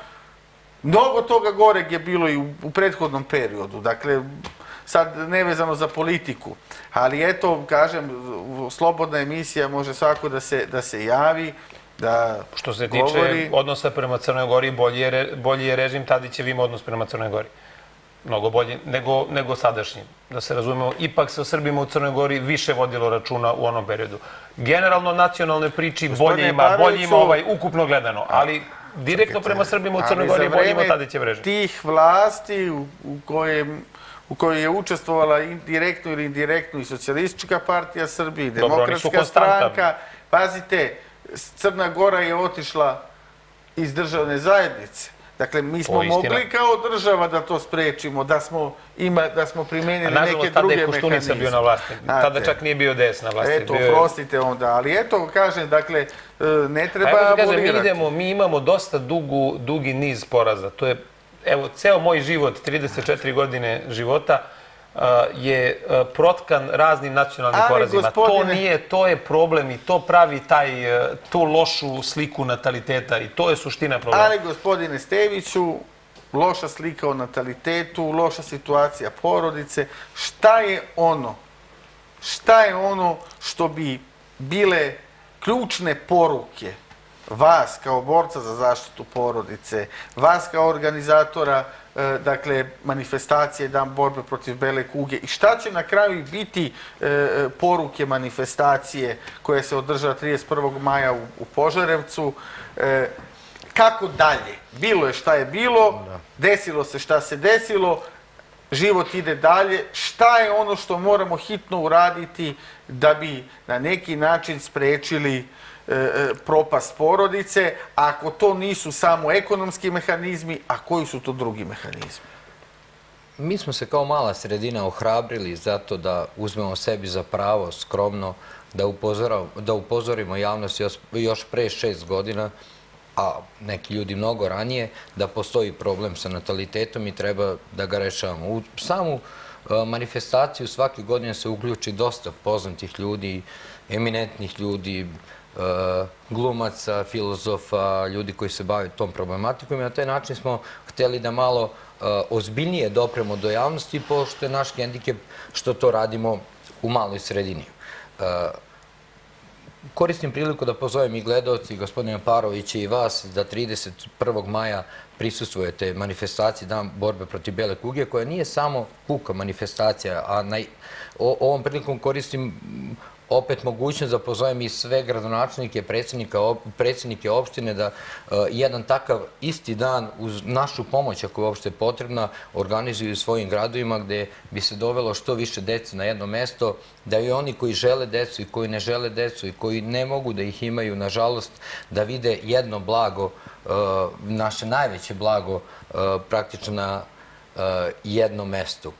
mnogo toga goreg je bilo i u, u prethodnom periodu, dakle, sad nevezano za politiku, ali eto, kažem, slobodna emisija može svako da se, da se javi, da Što se tiče govori... odnosa prema Crnoj Gori, bolji je, bolji je režim Tadićevim odnos prema Crnoj Gori. Mnogo bolji nego, nego sadašnji. Da se razumemo, ipak se o Srbima u Crnoj Gori više vodilo računa u onom periodu. Generalno nacionalne priči bolje ima, bolje ima ovaj ukupno gledano, ali direktno prema Srbima u Crnoj Gori bolje ima Tadićev režim. Tih vlasti u, u kojem u kojoj je učestvovala direktno ili indirektno i Socijalistička partija Srbije, i Demokratska stranka. Pazite, Crna Gora je otišla iz državne zajednice. Dakle, mi smo mogli kao država da to sprečimo, da smo, ima, da smo primenili neke druge mehanizme. Nažalost, tada je Koštunica bio na vlasti. Tada čak nije bio D S na vlasti. Eto, prostite onda. Ali eto, kažem, dakle, ne treba abolirati. Mi idemo, mi imamo dosta dugu, dugi niz poraza. To je, evo, ceo moj život, trideset četiri godine života, je protkan raznim nacionalnim porazima. To nije, to je problem i to pravi taj, tu lošu sliku nataliteta i to je suština problema. Ali, gospodine Steviću, loša slika o natalitetu, loša situacija porodice, šta je ono, šta je ono što bi bile ključne poruke vas kao borca za zaštitu porodice, vas kao organizatora dakle, manifestacije Dan borbe protiv bele kuge i šta će na kraju biti poruke manifestacije koje se održava trideset prvog maja u Požarevcu. Kako dalje? Bilo je šta je bilo, desilo se šta se desilo, život ide dalje. Šta je ono što moramo hitno uraditi da bi na neki način sprečili propast porodice, ako to nisu samo ekonomski mehanizmi, a koji su to drugi mehanizmi? Mi smo se kao mala sredina ohrabrili zato da uzmemo sebi za pravo skromno da upozorimo javnost još pre šest godina, a neki ljudi mnogo ranije, da postoji problem sa natalitetom i treba da ga rešavamo. U samu manifestaciju svake godine se uključi dosta poznatih ljudi, eminentnih ljudi, glumaca, filozofa, ljudi koji se bave tom problematikom i na taj način smo hteli da malo ozbiljnije dopremo do javnosti, pošto je naš hendikep što to radimo u maloj sredini. Koristim priliku da pozovem i gledalci, gospodina Parovića i vas, da trideset prvog maja prisustvujete manifestaciji Dan borbe protiv bele kuge, koja nije samo puka manifestacija, a ovom prilikom koristim opet mogućnost da pozovem i sve gradonačelnike, predsjednike opštine da jedan takav isti dan uz našu pomoć, ako je uopšte potrebna, organizuju u svojim gradovima gde bi se dovelo što više dece na jedno mesto, da i oni koji žele decu i koji ne žele decu i koji ne mogu da ih imaju, nažalost, da vide jedno blago, naše najveće blago, praktično na jednom mestu.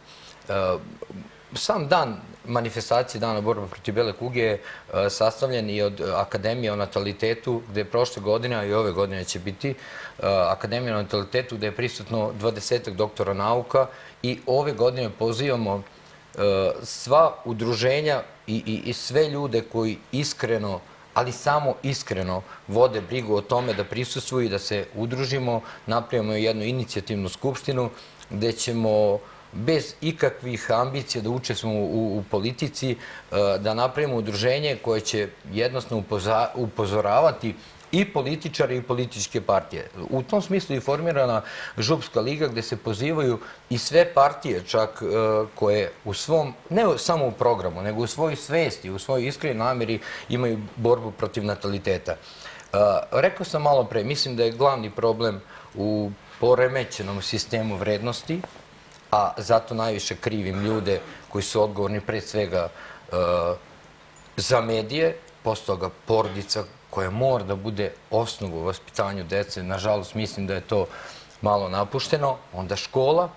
Sam dan manifestacije Dana borbe protiv bele kuge je sastavljen i od Akademije o natalitetu, gde je prošle godine, a i ove godine će biti, Akademija o natalitetu gde je prisutno dvadesetak doktora nauka i ove godine pozivamo sva udruženja i sve ljude koji iskreno, ali samo iskreno vode brigu o tome da prisustvuju i da se udružimo, napravimo jednu inicijativnu skupštinu gde ćemo bez ikakvih ambicija da učestvujemo u politici, da napravimo udruženje koje će jednostavno upozoravati i političari i političke partije. U tom smislu je formirana Župska liga gde se pozivaju i sve partije čak koje u svom, ne samo u programu, nego u svojoj svesti, u svojoj iskrenoj nameri imaju borbu protiv nataliteta. Rekao sam malo pre, mislim da je glavni problem u poremećenom sistemu vrednosti, a zato najviše krivim ljude koji su odgovorni pre svega za medije, posle toga porodica koja mora da bude osnov u vaspitanju dece. Nažalost, mislim da je to malo napušteno. Onda škola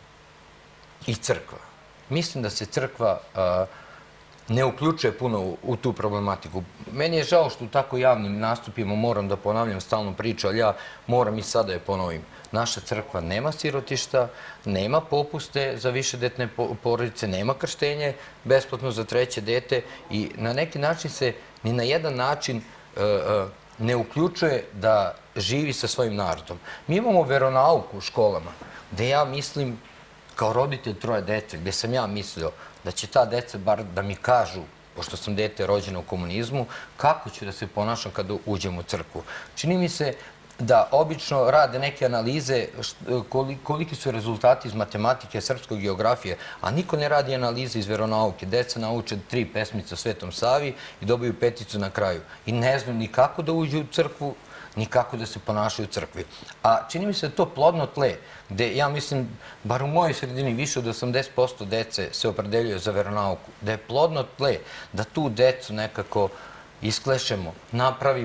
i crkva. Mislim da se crkva ne uključuje puno u tu problematiku. Meni je žao što u tako javnim nastupima moram da ponavljam stalnu priču, ali ja moram i sada je ponovim. Naša crkva nema sirotišta, nema popuste za višedetne porodice, nema krštenje besplatno za treće dete i na neki način se ni na jedan način ne uključuje da živi sa svojim narodom. Mi imamo veronauku u školama, gde ja mislim, kao roditelj troje dece, gde sam ja mislio da će ta deca bar da mi kažu, pošto sam dete rođeno u komunizmu, kako ću da se ponašam kada uđem u crkvu. Čini mi se da obično rade neke analize koliki su rezultati iz matematike, srpskoj geografije, a niko ne radi analize iz veronauke. Deca nauče tri pesmice o Svetom Savi i dobiju peticu na kraju. I ne znaju ni kako da uđu u crkvu, ni kako da se ponašaju u crkvi. A čini mi se da to plodno tle, gde ja mislim, bar u mojoj sredini, više od osamdeset posto dece se opredeljuje za veronauku, da je plodno tle, da tu decu nekako isklešemo, napravimo,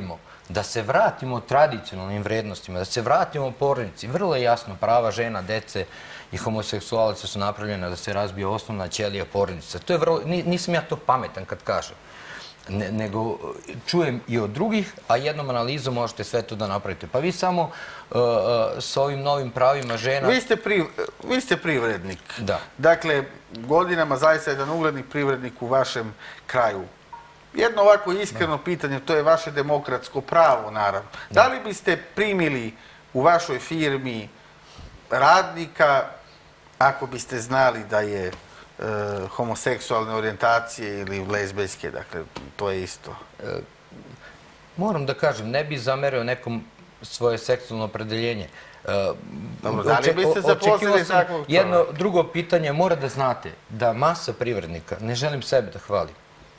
da se vratimo tradicionalnim vrednostima, da se vratimo porodici. Vrlo je jasno, prava žena, dece i homoseksualaca su napravljena da se razbije osnovna ćelija porodica. To je vrlo, nisam ja to pametan kad kažem, nego čujem i od drugih, a jednom analizom možete sve to da napravite. Pa vi samo s ovim novim pravima žena... Vi ste privrednik. Da. Dakle, godinama zaista jedan ugledni privrednik u vašem kraju. Jedno ovako iskreno pitanje, to je vaše demokratsko pravo, naravno. Da li biste primili u vašoj firmi radnika ako biste znali da je homoseksualne orijentacije ili lezbejske, dakle, to je isto? Moram da kažem, ne bih zamerio nekom svoje seksualno opredeljenje. Dobro, da li biste zaposlili takvog? Jedno drugo pitanje, mora da znate da masa privrednika, ne želim sebe da hvalim,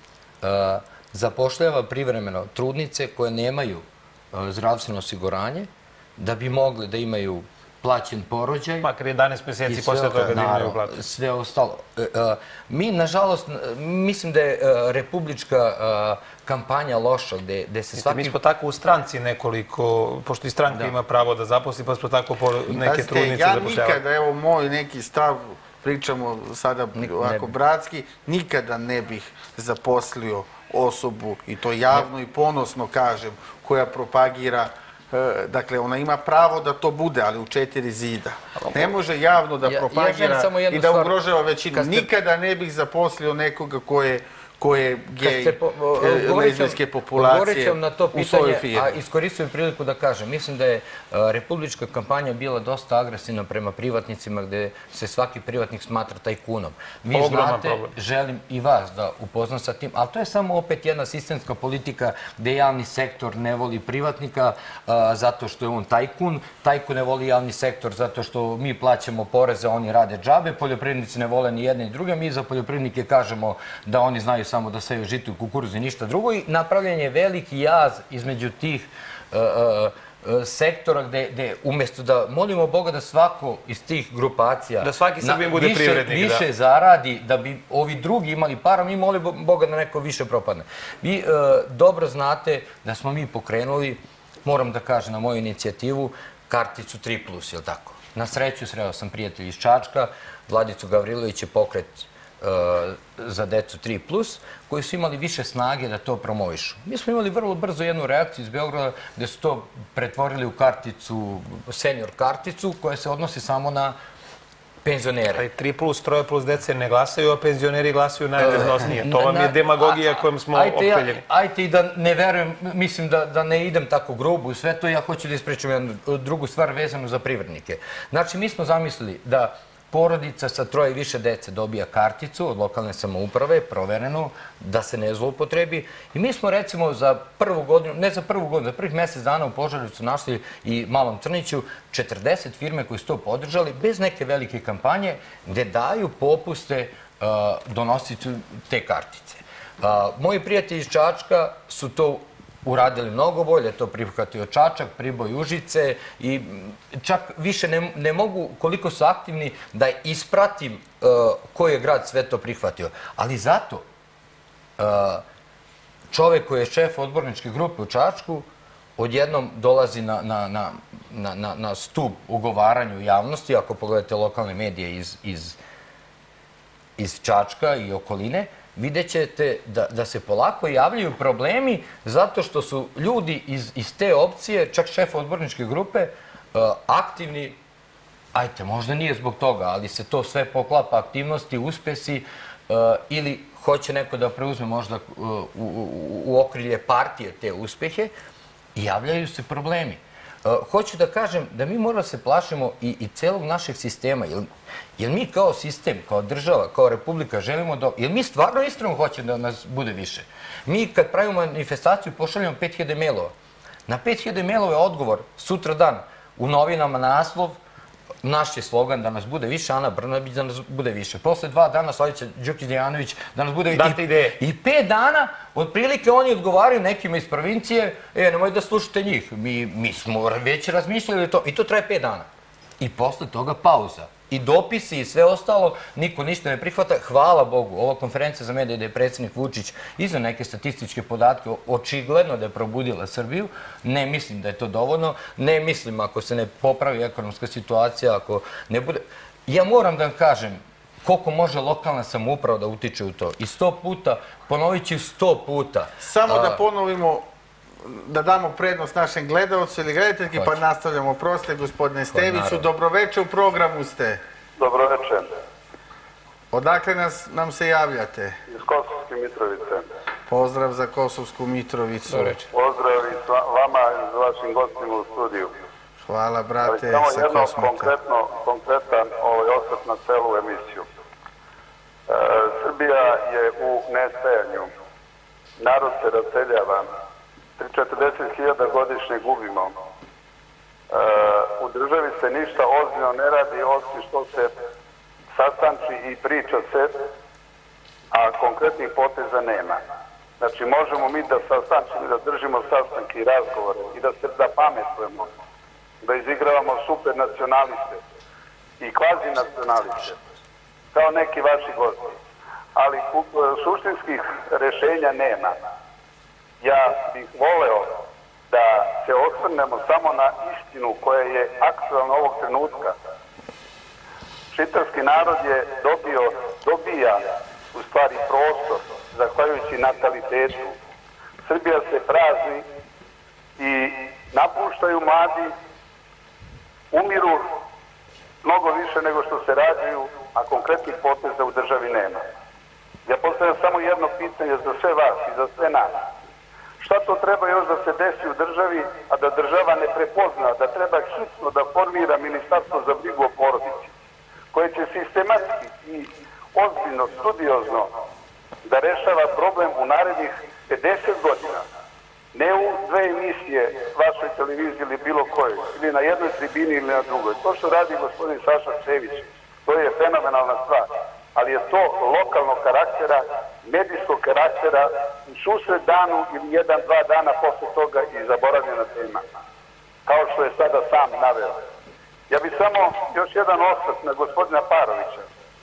zapošljava privremeno trudnice koje nemaju zdravstveno osiguranje, da bi mogle da imaju plaćen porođaj. Makar jedanaest mjeseci posle toga da imaju platu. Sve ostalo. Mi, nažalost, mislim da je republička kampanja loša, gde se svaki... Mi smo tako u stranci nekoliko, pošto i stranka ima pravo da zaposli, pa smo tako neke trudnice zapošljavali. Ja nikada, evo moj neki stav, pričamo sada ovako bratski, nikada ne bih zaposlio osobu, i to javno i ponosno kažem, koja propagira, dakle, ona ima pravo da to bude, ali u četiri zida. Ne može javno da propagira i da ugrožava većinu. Nikada ne bih zaposlio nekoga ko je gej, lezbijske populacije u svojoj firmi. A iskoristim priliku da kažem, mislim da je republička kampanja bila dosta agresivna prema privatnicima, gde se svaki privatnik smatra tajkunom. Vi znate, želim i vas da upoznam sa tim, ali to je samo opet jedna sistemska politika gde javni sektor ne voli privatnika zato što je on tajkun, tajkun ne voli javni sektor zato što mi plaćamo poreze, oni rade džabe, poljoprivrednici ne vole ni jedne ni druge, mi za poljoprivrednike kažemo da oni znaju samo da seju žitu i kukuruzu i ništa drugo, i napravljen je veliki jaz između tih sektora gde umjesto da molimo Boga da svako iz tih grupacija da svaki Srbin bude privrednik, više zaradi, da bi ovi drugi imali para, mi molimo Boga da neko više propadne. Vi dobro znate da smo mi pokrenuli, moram da kažem na moju inicijativu, karticu tri plus, je li tako? Na sreću sreo sam prijatelj iz Čačka, Vladicu Gavrilović je pokret za decu tri plus, koji su imali više snage da to promovišu. Mi smo imali vrlo brzo jednu reakciju iz Beograda gde su to pretvorili u karticu, senior karticu, koja se odnosi samo na penzionere. tri plus, troje plus dece ne glasaju, a penzioneri glasaju najraznosnije. To vam je demagogija kojom smo opteljeni. Ajte i da ne verujem, mislim da ne idem tako grubo u sve to, ja hoću da ispričam jednu drugu stvar vezanu za privrednike. Znači, mi smo zamislili da porodica sa troje i više dece dobija karticu od lokalne samouprave, proverenu, da se ne zloupotrebi. I mi smo recimo za prvu godinu, ne za prvu godinu, za prvih mjesec dana u Požarevcu našli i Malom Crniću četrdeset firme koji su to podržali bez neke velike kampanje, gde daju popuste donositi te kartice. Moji prijatelji iz Čačka su to uradili mnogo bolje, to prihvatio Čačak, Priboj, Užice, i čak više ne mogu, koliko su aktivni, da ispratim koji je grad sve to prihvatio. Ali zato čovek koji je šef odborničke grupe u Čačku odjednom dolazi na stup ugovaranju javnosti, ako pogledate lokalne medije iz Čačka i okoline, vidjet ćete da se polako javljaju problemi zato što su ljudi iz te opcije, čak šef odborničke grupe, aktivni, ajte, možda nije zbog toga, ali se to sve poklapa, aktivnosti, uspesi, ili hoće neko da preuzme možda u okrilje partije te uspehe, i javljaju se problemi. Hoću da kažem da mi moramo se plašimo i celog našeg sistema, jer mi kao sistem, kao država, kao republika želimo da... Jer mi stvarno iskreno hoćemo da nas bude više. Mi kad pravimo manifestaciju pošaljamo pet hiljada mailova. Na pet hiljada mailova je odgovor sutra dan u novinama naslov, naš je slogan da nas bude više, Ana Brnabić da nas bude više. Posle dva dana Slavića Đukić-Dejanović da nas bude više. Date ideje. I pet dana, otprilike oni odgovaraju nekima iz provincije, e, nemoj da slušate njih, mi smo već razmišljali to, i to traje pet dana. I posle toga pauza. i dopisi i sve ostalo, niko ništa ne prihvata. Hvala Bogu, ova konferencija za medije da je predsjednik Vučić izneo neke statističke podatke, očigledno da je probudila Srbiju. Ne mislim da je to dovoljno, ne mislim ako se ne popravi ekonomska situacija, ako ne bude... Ja moram da vam kažem koliko može lokalna samouprava da utiče u to. I sto puta, ponovit ću sto puta. Samo da ponovimo, da damo prednost našem gledalcu ili gledateljki, pa nastavljamo. Proste, gospodine Steviću, dobroveče, u programu ste. Dobroveče. Odakle nam se javljate? Iz Kosovske Mitrovice. Pozdrav za Kosovsku Mitrovicu. Pozdrav i vama i za vašim gostima u studiju. Hvala, brate, samo sa jedno Kosmeta. konkretno, konkretan ovaj osvrt na celu emisiju. E, Srbija je u nestajanju. Narod se raseljava. četrdeset hiljada godišnje gubimo. E, u državi se ništa ozbiljno ne radi, osim što se sastanči i priča se, a konkretnih poteza nema. Znači, možemo mi da sastančimo i da držimo sastanke i razgovore i da se da pametujemo, da izigravamo super nacionaliste i kvazi nacionaliste, kao neki vaši gosti. Ali suštinskih rešenja nema. Ja bih voleo da se osvrnemo samo na istinu koja je aktualna ovog trenutka. Šiptarski narod je dobio, dobija u stvari prostor, zahvaljujući natalitetu. Srbija se prazni i napuštaju mladi, umiru mnogo više nego što se rađaju, a konkretnih poteza u državi nema. Ja postavljam samo jedno pitanje za sve vas i za sve nas. Šta to treba još da se desi u državi, a da država ne prepozna, da treba hitno da formira Ministarstvo za brigu o porodici, koje će sistematski i ozbiljno, studiozno da rešava problem u narednih pedeset godina. Ne u dve emisije vašoj televiziji ili bilo kojoj, ili na jednoj tribini ili na drugoj. To što radi gospodin Saša Stević, to je fenomenalna stvar, ali je to lokalnog karaktera, medijskog karaktera, u susret danu ili jedan, dva dana posle toga i zaboravljena tema, kao što je sada sam naveo. Ja bih samo još jedan osvrt na gospodina Parovića,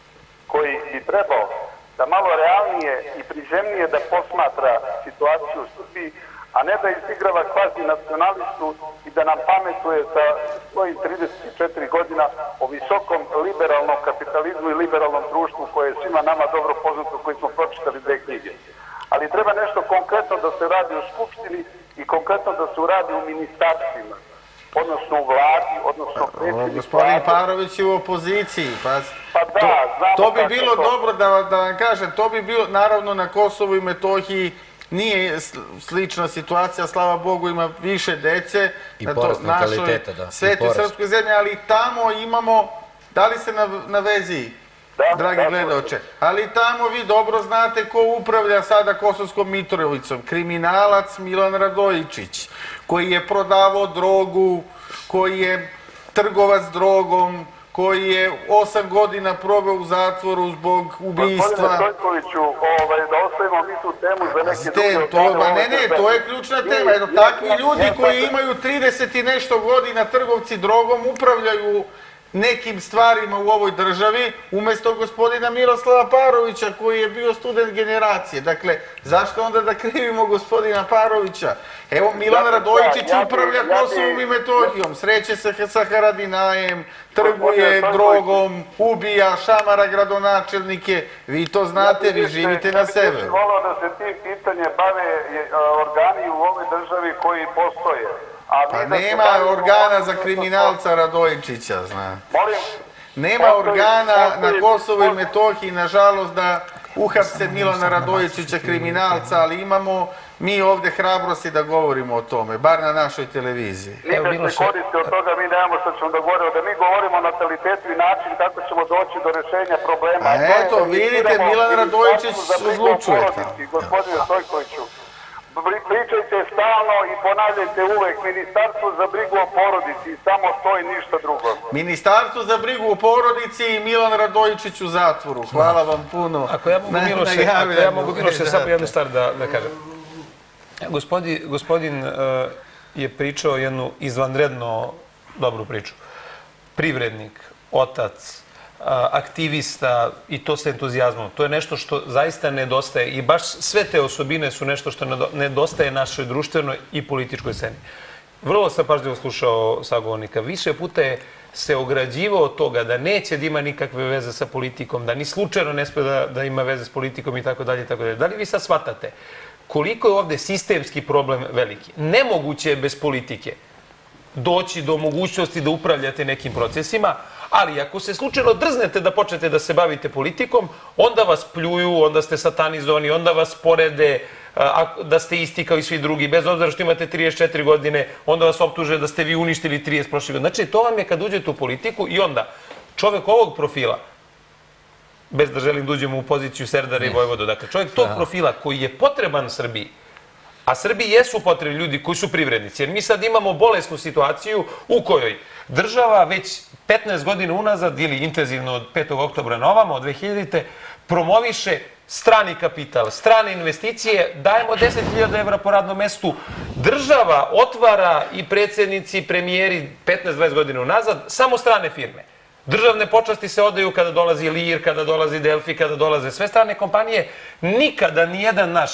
koji bi trebao da malo realnije i prizemnije da posmatra situaciju u Srbiji, a ne da izigrava kvazi nacionalistu i da nam pametuje sa svojih trideset četiri godina o visokom liberalnom kapitalizmu i liberalnom društvu koje je svima nama dobro poznato, koji smo pročitali dve knjige. Ali treba nešto konkretno da se radi u Skupštini i konkretno da se uradi u ministarstvima, odnosno u vladi, odnosno predsjednik. Gospodin Parović je u opoziciji. Pa da, znamo to bi bilo dobro da vam kažem, to bi bilo, naravno na Kosovu i Metohiji nije slična situacija, slava Bogu, ima više dece i porast nataliteta, da. Svetoj srpskoj zemlji, ali tamo imamo, da li se na vezi, dragi gledaoče, ali tamo vi dobro znate ko upravlja sada Kosovskom Mitrovicom. Kriminalac Milan Radojičić, koji je prodavao drogu, koji je trgovac drogom, koji je osam godina proveo u zatvoru zbog ubijstva. Gospodine Stojkoviću, da ostavimo mi tu temu za neke druge... Ne, ne, to je ključna tema. Takvi ljudi koji imaju trideset i nešto godina trgovci drogom upravljaju nekim stvarima u ovoj državi, umjesto gospodina Miroslava Parovića, koji je bio student generacije. Dakle, zašto onda da krivimo gospodina Parovića? Evo, Milan Radojičić upravlja Kosovom i Metohijom, sreće se sa Haradinajem, trguje drogom, ubija, šamara gradonačelnike. Vi to znate, vi živite na severu. Ja bih volao da se tim pitanje bave organi u ovoj državi koji postoje. Pa nema organa za kriminalca Radojičića, zna. Nema organa na Kosovo i Metohiji, nažalost, da uhapse Milana Radojičića, kriminalca, ali imamo mi ovde hrabrosti da govorimo o tome, bar na našoj televiziji. Nikad se koriste od toga, mi nemamo što ćemo da govorimo, da mi govorimo o natalitetu i način kako ćemo doći do rešenja problema. A eto, vidite, Milan Radojičić odlučuje tamo. Gospodine Stojkoviću, pričajte stalno i ponavljajte uvek Ministarstvo za brigu o porodici i samo to i ništa drugo. Ministarstvo za brigu o porodici i Milan Radojičić u zatvoru. Hvala vam puno. Ako ja mogu, Miloše, ako ja mogu, Miloše, samo jednu stvar da kažem. Gospodin je pričao jednu izvanredno dobru priču. Privrednik, otac, aktivista i to sa entuzijazmom. To je nešto što zaista nedostaje i baš sve te osobine su nešto što nedostaje našoj društvenoj i političkoj sceni. Vrlo sam pažljivo slušao sagovornika. Više puta je se ograđivao od toga da neće da ima nikakve veze sa politikom, da ni slučajno ne sme da, da ima veze s politikom i tako dalje i tako dalje. Da li vi sad shvatate koliko je ovde sistemski problem veliki? Nemoguće je bez politike doći do mogućnosti da upravljate nekim procesima, ali ako se slučajno drznete da počnete da se bavite politikom, onda vas pljuju, onda ste satanizovani, onda vas porede, da ste isti kao i svi drugi, bez obzira što imate trideset četiri godine, onda vas optuže da ste vi uništili trideset prošle godine. Znači, to vam je kad uđete u politiku i onda čovjek ovog profila, bez da želim da uđemo u poziciju Serdara i Vojvodu, dakle, čovjek tog profila koji je potreban Srbiji, a Srbiji jesu potrebni ljudi koji su privrednici, jer mi sad imamo bolesnu situaciju u kojoj država već petnaest godina unazad ili intenzivno od petog oktobra na ovamo, od dve hiljadite, promoviše strani kapital, strane investicije, dajemo deset hiljada evra po radnom mestu, država otvara i predsjednici, premijeri petnaest dvadeset godina unazad, samo strane firme. Državne počasti se odaju kada dolazi Lir, kada dolazi Delfi, kada dolaze sve strane kompanije. Nikada nijedan naš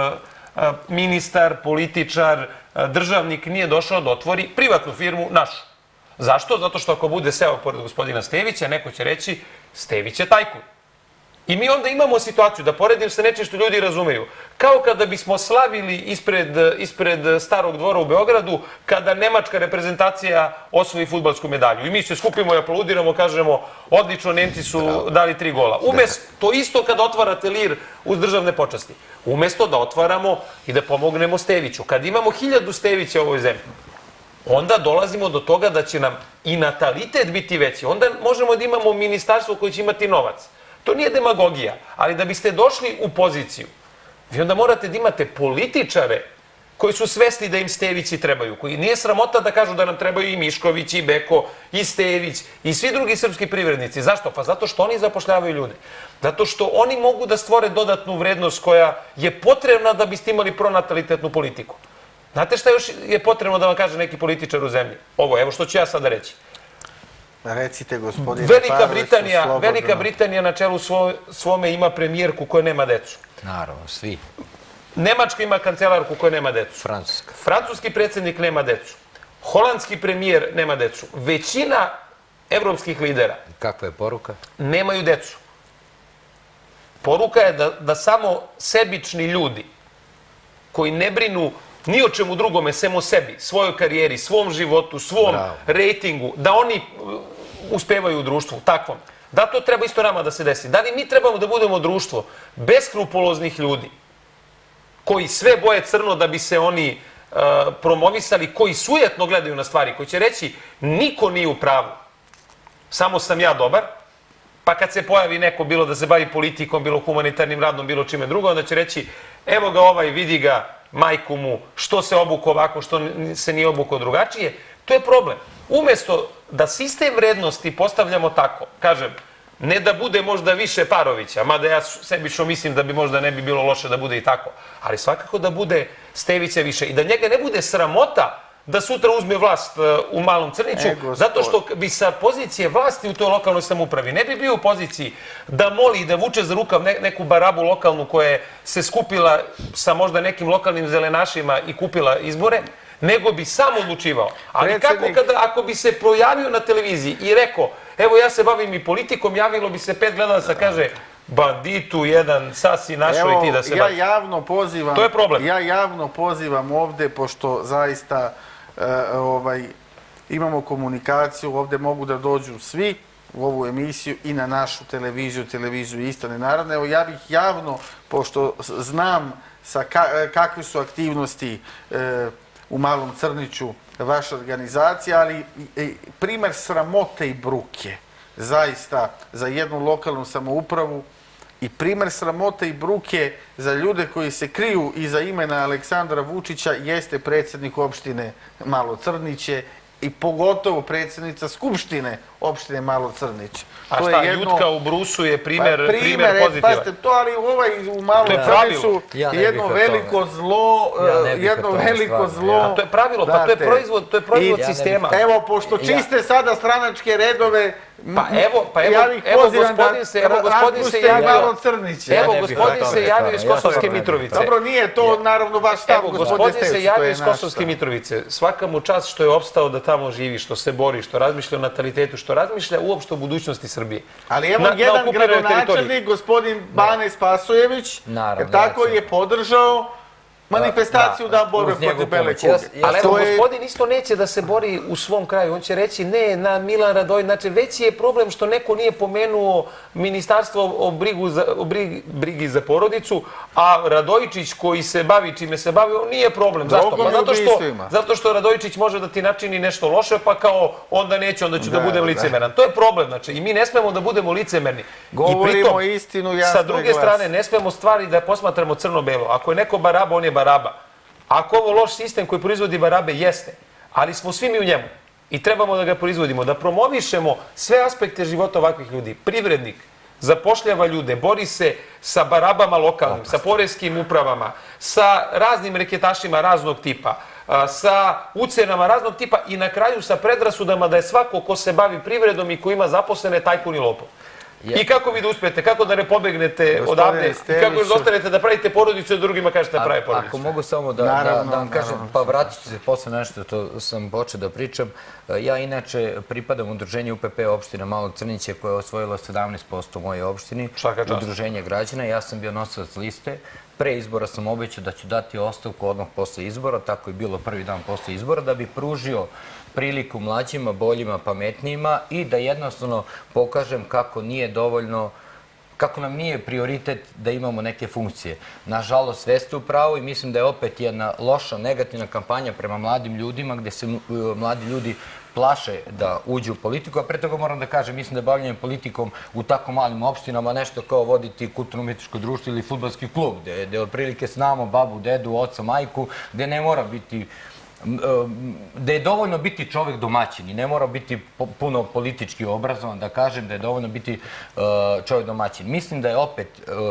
ministar, političar, državnik nije došao da otvori privatnu firmu našu. Zašto? Zato što ako bude seo pored gospodina Stevića, neko će reći Stević je tajkun. I mi onda imamo situaciju, da poredim sa nečim što ljudi razumeju, kao kada bismo slavili ispred, ispred Starog dvora u Beogradu, kada nemačka reprezentacija osvoji fudbalsku medalju. I mi se skupimo i aplaudiramo, kažemo, odlično, Nemci su dali tri gola. Umesto, to isto kada otvarate Lir uz državne počasti. Umesto da otvaramo i da pomognemo Steviću. Kad imamo hiljadu Stevića u ovoj zemlji, onda dolazimo do toga da će nam i natalitet biti veći. Onda možemo da imamo ministarstvo koje će imati novac. To nije demagogija, ali da biste došli u poziciju, vi onda morate da imate političare koji su svesni da im Stevići trebaju, koji nije sramota da kažu da nam trebaju i Mišković, i Beko, i Stević, i svi drugi srpski privrednici. Zašto? Pa zato što oni zapošljavaju ljude. Zato što oni mogu da stvore dodatnu vrednost koja je potrebna da biste imali pronatalitetnu politiku. Znate šta još je potrebno da vam kaže neki političar u zemlji? Ovo, evo što ću ja sada reći. Recite, gospodine Velika Britanija, Velika Britanija na čelu svome ima premijerku koja nema decu. Naravno, svi. Nemačka ima kancelarku koja nema decu. Francuska. Francuski predsjednik nema decu. Holandski premijer nema decu. Većina evropskih lidera. Kakva je poruka? Nemaju decu. Poruka je da, da samo sebični ljudi koji ne brinu ni o čemu drugome, sem o sebi, svojoj karijeri, svom životu, svom rejtingu, da oni uspevaju u društvu, takvom. Da to treba isto nama da se desi. Da li mi trebamo da budemo društvo beskrupuloznih ljudi, koji sve boje crno da bi se oni uh, promovisali, koji sujetno gledaju na stvari, koji će reći niko nije u pravu, samo sam ja dobar, pa kad se pojavi neko, bilo da se bavi politikom, bilo humanitarnim radom, bilo čime drugo, onda će reći evo ga ovaj, vidi ga, majku mu, što se obuko ovako, što se nije obuko drugačije. To je problem. Umesto da sistem vrednosti postavljamo tako, kažem, ne da bude možda više Parovića, mada ja sebično mislim da bi možda ne bi bilo loše da bude i tako, ali svakako da bude Stevića više i da njega ne bude sramota da sutra uzme vlast u Malom Crniću, zato što bi sa pozicije vlasti u toj lokalnoj samoupravi ne bi bio u poziciji da moli i da vuče za rukav neku barabu lokalnu koja se skupila sa možda nekim lokalnim zelenašima i kupila izbore, nego bi sam odlučivao. Ali kako kada, ako bi se projavio na televiziji i rekao, evo ja se bavim i politikom, javilo bi se pet gledalaca, kaže, banditu jedan, sasi našo i ti da se bavi. Ja javno pozivam, to je problem. Ja javno pozivam ovde, pošto zaista imamo komunikaciju, ovde mogu da dođu svi u ovu emisiju i na našu televiziju, televiziju Istane narodne. Evo ja bih javno, pošto znam kakve su aktivnosti u Malom Crniću vaša organizacija, ali primer sramote i bruke zaista za jednu lokalnu samoupravu i primer sramote i bruke za ljude koji se kriju iza imena Aleksandra Vučića jeste predsjednik opštine Malo Crniće i pogotovo predsjednica Skupštine opštine Malo Crniće. A šta, Jutka u Brusu je primer pozitivan? Pasite, to ali ovaj u Malom Crniću je jedno veliko zlo, jedno veliko zlo. A to je pravilo, pa to je proizvod sistema. Evo, pošto čiste sada stranačke redove, Pa evo, pa evo, ja bih evo pozivam gospodin se, da evo gospodin se raspuste javio. malo Crniće. Evo ne bih gospodin rekao se da javio je iz to, ja Kosovske stvarno ne bih Mitrovice. Dobro, nije to naravno vaš stav, Evo, gospodine gospodin se Stević, to javio je iz naš Kosovske stav. Mitrovice. Svaka mu čast što je opstao da tamo živi, što se bori, što razmišlja o natalitetu, što razmišlja uopšte o budućnosti Srbije. Ali evo Na- na jedan okupiranoj teritoriji. gradonačelnik, gospodin Bane Spasojević, Naravno, jer tako ja ću- je podržao manifestaciju Da, dan borbe uz njegovu protiv bele pomoć. Ja- kuge. ja- Ali evo, To je- gospodin isto neće da se bori u svom kraju. On će reći ne na Milan Radojičić. Znači, veći je problem što neko nije pomenuo ministarstvo o, brigu za, o brigi, brigi za porodicu, a Radojičić koji se bavi čime se bavi, on nije problem. Zašto? Drogom Pa i zato što, ubistvima. zato što Radojičić može da ti načini nešto loše, pa kao onda neće, onda ću da, Da, budem da. licemeran. To je problem. Znači, i mi ne smemo da budemo licemerni. I Govorimo pritom, istinu jasno sa i druge glasno. strane, ne smemo stvari da posmatramo crno-belo. Ako je neko baraba, on je baraba. Ako ovo loš sistem koji proizvodi barabe, jeste. Ali smo svi mi u njemu. I trebamo da ga proizvodimo, da promovišemo sve aspekte života ovakvih ljudi. Privrednik zapošljava ljude, bori se sa barabama lokalnim, sa poreskim upravama, sa raznim reketašima raznog tipa, a, sa ucenama raznog tipa i na kraju sa predrasudama da je svako ko se bavi privredom i ko ima zaposlene tajkun i lopov. Je. I kako vi da uspete, kako da ne pobegnete Gospodine odavde, i kako Steviću. da ostanete da pravite porodicu i drugima kažete da prave A- porodicu. Ako mogu samo da, da, Naravno, da vam kažem, naravno. pa vratit ću se posle nešto, to sam počeo da pričam. Ja inače pripadam udruženju U P P opština Malo Crniće koje je osvojilo sedamnaest posto u mojoj opštini. Svaka čast. Udruženje građana. Ja sam bio nosilac liste. Pre izbora sam obećao da ću dati ostavku odmah posle izbora, tako je bilo prvi dan posle izbora, da bi pružio priliku mlađima, boljima, pametnijima i da jednostavno pokažem kako nije dovoljno kako nam nije prioritet da imamo neke funkcije. Nažalost, sve ste u pravu i mislim da je opet jedna loša, negativna kampanja prema mladim ljudima gde se mladi ljudi plaše da uđu u politiku, a pre toga moram da kažem, mislim da je bavljanje politikom u tako malim opštinama nešto kao voditi kulturno-umjetničko društvo ili fudbalski klub, gde, gde otprilike znamo babu, dedu, oca, majku, gde ne mora biti da je dovoljno biti čovek domaćin i ne mora biti puno politički obrazovan, da kažem da je dovoljno biti čovek domaćin. Mislim da je opet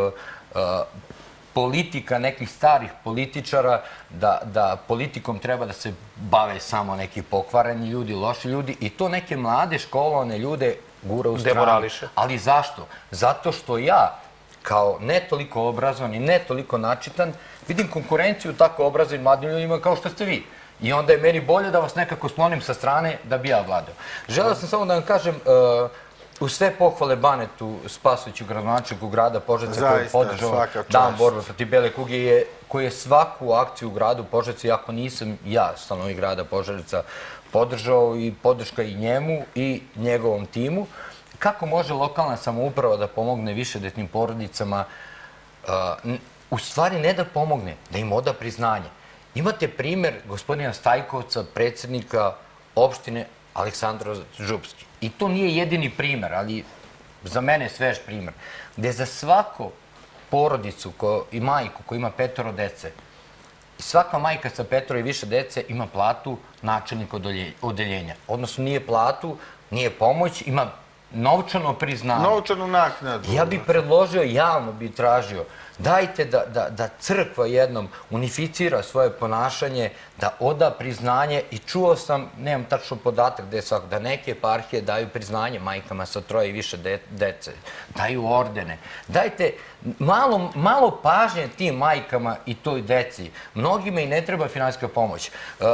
politika nekih starih političara, da, da politikom treba da se bave samo neki pokvareni ljudi, loši ljudi i to neke mlade školovane ljude gura u stranu. Demorališe. Ali zašto? Zato što ja, kao ne toliko obrazovan i ne toliko načitan, vidim konkurenciju tako obrazovanim mladim ljudima kao što ste vi. I onda je meni bolje da vas nekako sklonim sa strane da bi ja vladao. Želeo sam samo da vam kažem, uh, u sve pohvale Banetu Spasoviću, gradonačelniku grada Požarevca, koji je Zaista, podržao svaka čast. dan borbe protiv bele kuge, je, koji je svaku akciju u gradu Požarevca, iako nisam ja stanovnik grada Požarevca, podržao i podrška i njemu i njegovom timu. Kako može lokalna samouprava da pomogne višedetnim porodicama? Uh, u stvari ne da pomogne, da im oda priznanje. Imate primer gospodina Stajkovca, predsjednika opštine Aleksandra Župski. I to nije jedini primer, ali za mene je svež primer. Gde za svaku porodicu ko, i majku koja ima petoro dece, svaka majka sa petoro i više dece ima platu načelnika odeljenja. Odnosno nije platu, nije pomoć, ima novčano priznanje. Novčanu naknadu. Ja bih predložio, javno bih tražio, dajte da, da, da crkva jednom unificira svoje ponašanje, da oda priznanje i čuo sam, nemam tačno podatak gde je svak, da neke eparhije daju priznanje majkama sa troje i više de, dece, daju ordene. Dajte malo, malo pažnje tim majkama i toj deci. Mnogima i ne treba finansijska pomoć. Uh,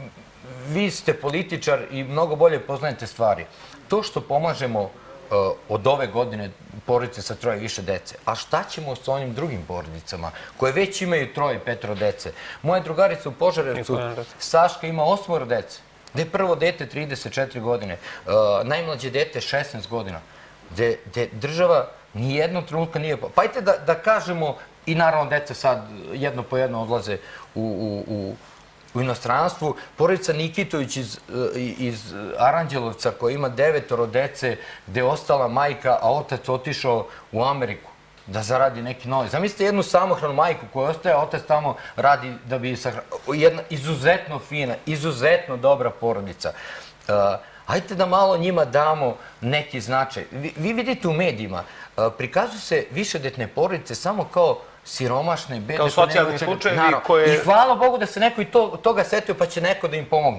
vi ste političar i mnogo bolje poznajete stvari. To što pomažemo uh, od ove godine porodice sa troje i više dece, a šta ćemo s onim drugim porodicama koje već imaju troje i petoro dece? Moja drugarica u Požarevcu, Saška, ima osmoro dece, gde je prvo dete trideset četiri godine, uh, najmlađe dete šesnaest godina, gde, gde država nijednog trenutka nije... Pa ajte da, da kažemo, i naravno deca sad jedno po jedno odlaze u, u, u u inostranstvu. Porodica Nikitović iz, iz Aranđelovca koja ima devetoro dece, gde je ostala majka, a otac otišao u Ameriku da zaradi neki novi. Zamislite jednu samohranu majku koja ostaje, a otac tamo radi da bi sahranio. Jedna izuzetno fina, izuzetno dobra porodica. Uh, Hajde da malo njima damo neki značaj. Vi, vi vidite u medijima, uh, prikazuju se višedetne porodice samo kao siromašne, bedne. Kao socijalni slučajevi koje... I hvala Bogu da se neko i to, toga setio pa će neko da im pomogne.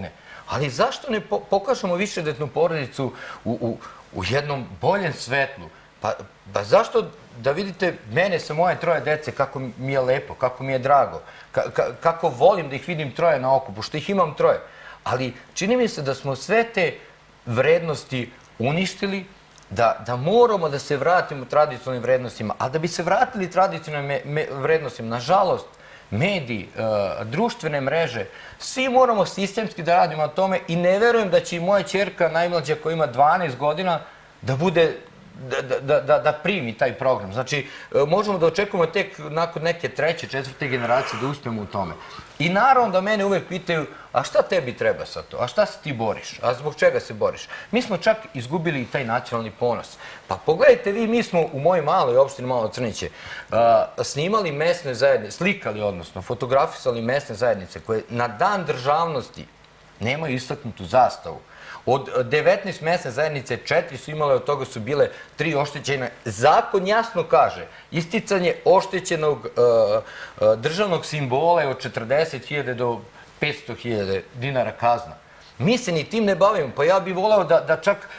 Ali zašto ne pokažemo višedetnu porodicu u jednom boljem svetlu? Pa zašto da vidite mene sa moje troje dece, kako mi je lepo, kako mi je drago, kako volim da ih vidim troje na okupu, što ih imam troje. Ali čini mi se da smo sve te vrednosti uništili, da moramo da se vratimo tradicionalnim vrednostima, a da bi se vratili tradicionalnim vrednostima, nažalost, mediji, društvene mreže, svi moramo sistemski da radimo na tome i ne verujem da će i moja ćerka najmlađa koja ima dvanaest godina da bude da primi taj program. Znači, možemo da očekujemo tek nakon neke treće, četvrte generacije da uspijemo u tome. I naravno da mene uvek pitaju, a šta tebi treba sad to? A šta se ti boriš? A zbog čega se boriš? Mi smo čak izgubili i taj nacionalni ponos. Pa pogledajte vi, mi smo u mojoj maloj opštini Malo Crniće snimali mesne zajednice, slikali odnosno, fotografisali mesne zajednice koje na dan državnosti nemaju istaknutu zastavu. Od devetnaest mesne zajednice, četiri su imale, od toga su bile tri oštećene. Zakon jasno kaže, isticanje oštećenog državnog simbola je od četrdeset hiljada do petsto hiljada dinara kazna. Mi se ni tim ne bavimo, pa ja bih voleo da čak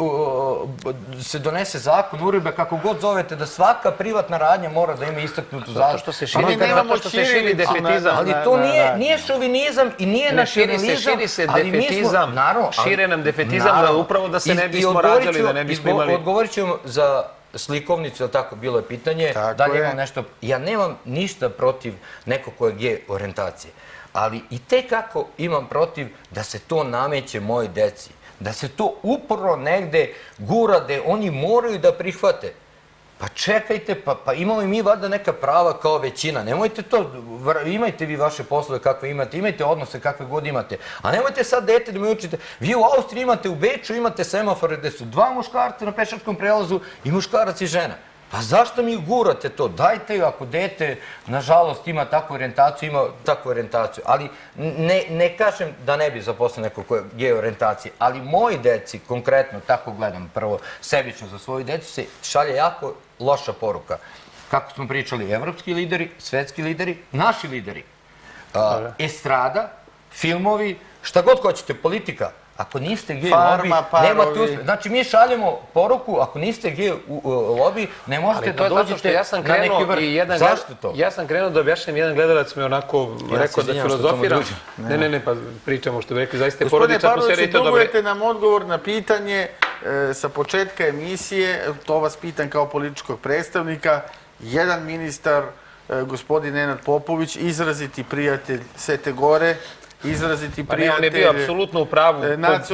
se donese zakon, uredbe, kako god zovete, da svaka privatna radnja mora da ima istaknutu zastavu. Zato što se širi defetizam. Ali to nije šovinizam i nije nacionalizam. Širi se defetizam, šire nam defetizam upravo da se ne bismo rađali, da ne bismo imali... Odgovorit ću vam za slikovnicu, tako bilo je pitanje, da li imam nešto... Ja nemam ništa protiv nekog koje je gej orijentacije. Ali i te kako imam protiv da se to nameće moje deci, da se to uporno negde gura, da oni moraju da prihvate. Pa čekajte, pa imamo i mi valjda neka prava kao većina. Nemojte to, imajte vi vaše poslove kakve imate, imajte odnose kakve god imate. A nemojte sad dete da mi učite. Vi u Austriji imate, u Beču imate semafore gde su dva muškarca na pešačkom prelazu i muškarac i žena. Pa zašto mi gurate to? Dajte, ako dete, nažalost, ima takvu orijentaciju, ima takvu orijentaciju. Ali ne kažem da ne bi zaposlio neko koje je gej orijentacije, ali moji deci, konkretno, tako gledam prvo sebično za svoju decu, se šalje jako loša poruka. Kako smo pričali, evropski lideri, svetski lideri, naši lideri, estrada, filmovi, šta god hoćete, politika. Ako niste gej lobi, nemate uspeh. Znači, mi šaljemo poruku, ako niste gej lobi, ne možete da dođete na neki vrh. Zašto to? Ja sam krenuo da objašnjam, jedan gledalac mi onako rekao da filozofiram. Ne, ne, ne, pa pričamo što bi rekli, zaista je porodična atmosfera i to dobro. Gospodine Pavloviću, dugujete nam odgovor na pitanje sa početka emisije, to vas pitam kao političkog predstavnika, jedan ministar, gospodin Nenad Popović, izraziti prijatelj Svete Gore, izraziti prijatelj... Pa ne, on je bio apsolutno u pravu.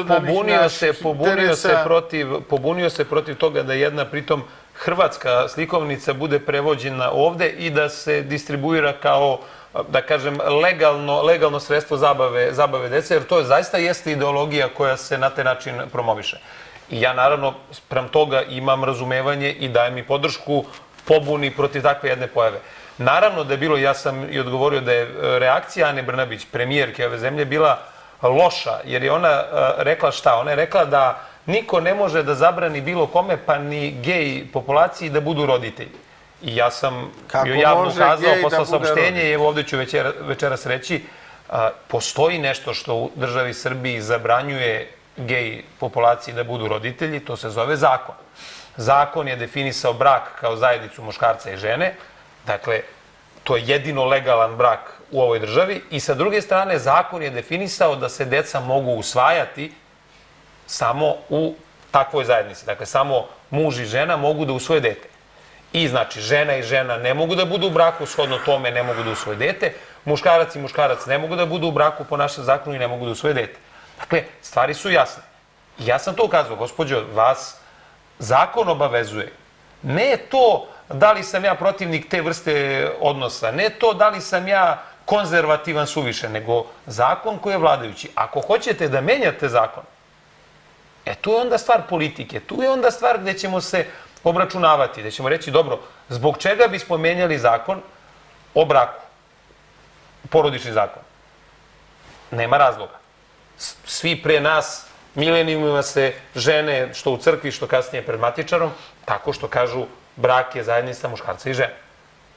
Pobunio se protiv toga da jedna, pritom, hrvatska slikovnica bude prevođena ovde i da se distribuira kao, da kažem, legalno sredstvo zabave dece, jer to zaista jeste ideologija koja se na taj način promoviše. I ja, naravno, sprem toga imam razumevanje i dajem i podršku pobuni protiv takve jedne pojave. Naravno da je bilo, ja sam i odgovorio da je reakcija Ane Brnabić, premijerke ove zemlje, bila loša, jer je ona rekla šta? Ona je rekla da niko ne može da zabrani bilo kome, pa ni gej populaciji da budu roditelji. I ja sam bio javno ukazao, poslao saopštenje i evo ovdje ću večeras reći, postoji nešto što u državi Srbiji zabranjuje gej populaciji da budu roditelji, to se zove zakon. Zakon je definisao brak kao zajednicu muškarca i žene. Dakle, to je jedino legalan brak u ovoj državi i sa druge strane zakon je definisao da se deca mogu usvajati samo u takvoj zajednici. Dakle, samo muž i žena mogu da usvoje dete. I znači, žena i žena ne mogu da budu u braku, shodno tome ne mogu da usvoje dete, muškarac i muškarac ne mogu da budu u braku po našem zakonu i ne mogu da usvoje dete. Dakle, stvari su jasne. I ja sam to ukazao, gospođo, vas zakon obavezuje. Ne to da li sam ja protivnik te vrste odnosa, ne to da li sam ja konzervativan suviše, nego zakon koji je vladajući. Ako hoćete da menjate zakon, e tu je onda stvar politike, tu je onda stvar gde ćemo se obračunavati, gde ćemo reći, dobro, zbog čega bismo menjali zakon o braku, porodični zakon? Nema razloga. Svi pre nas, milenijumima se žene, što u crkvi, što kasnije pred matičarom, tako što kažu brak je zajednica muškarca i žene.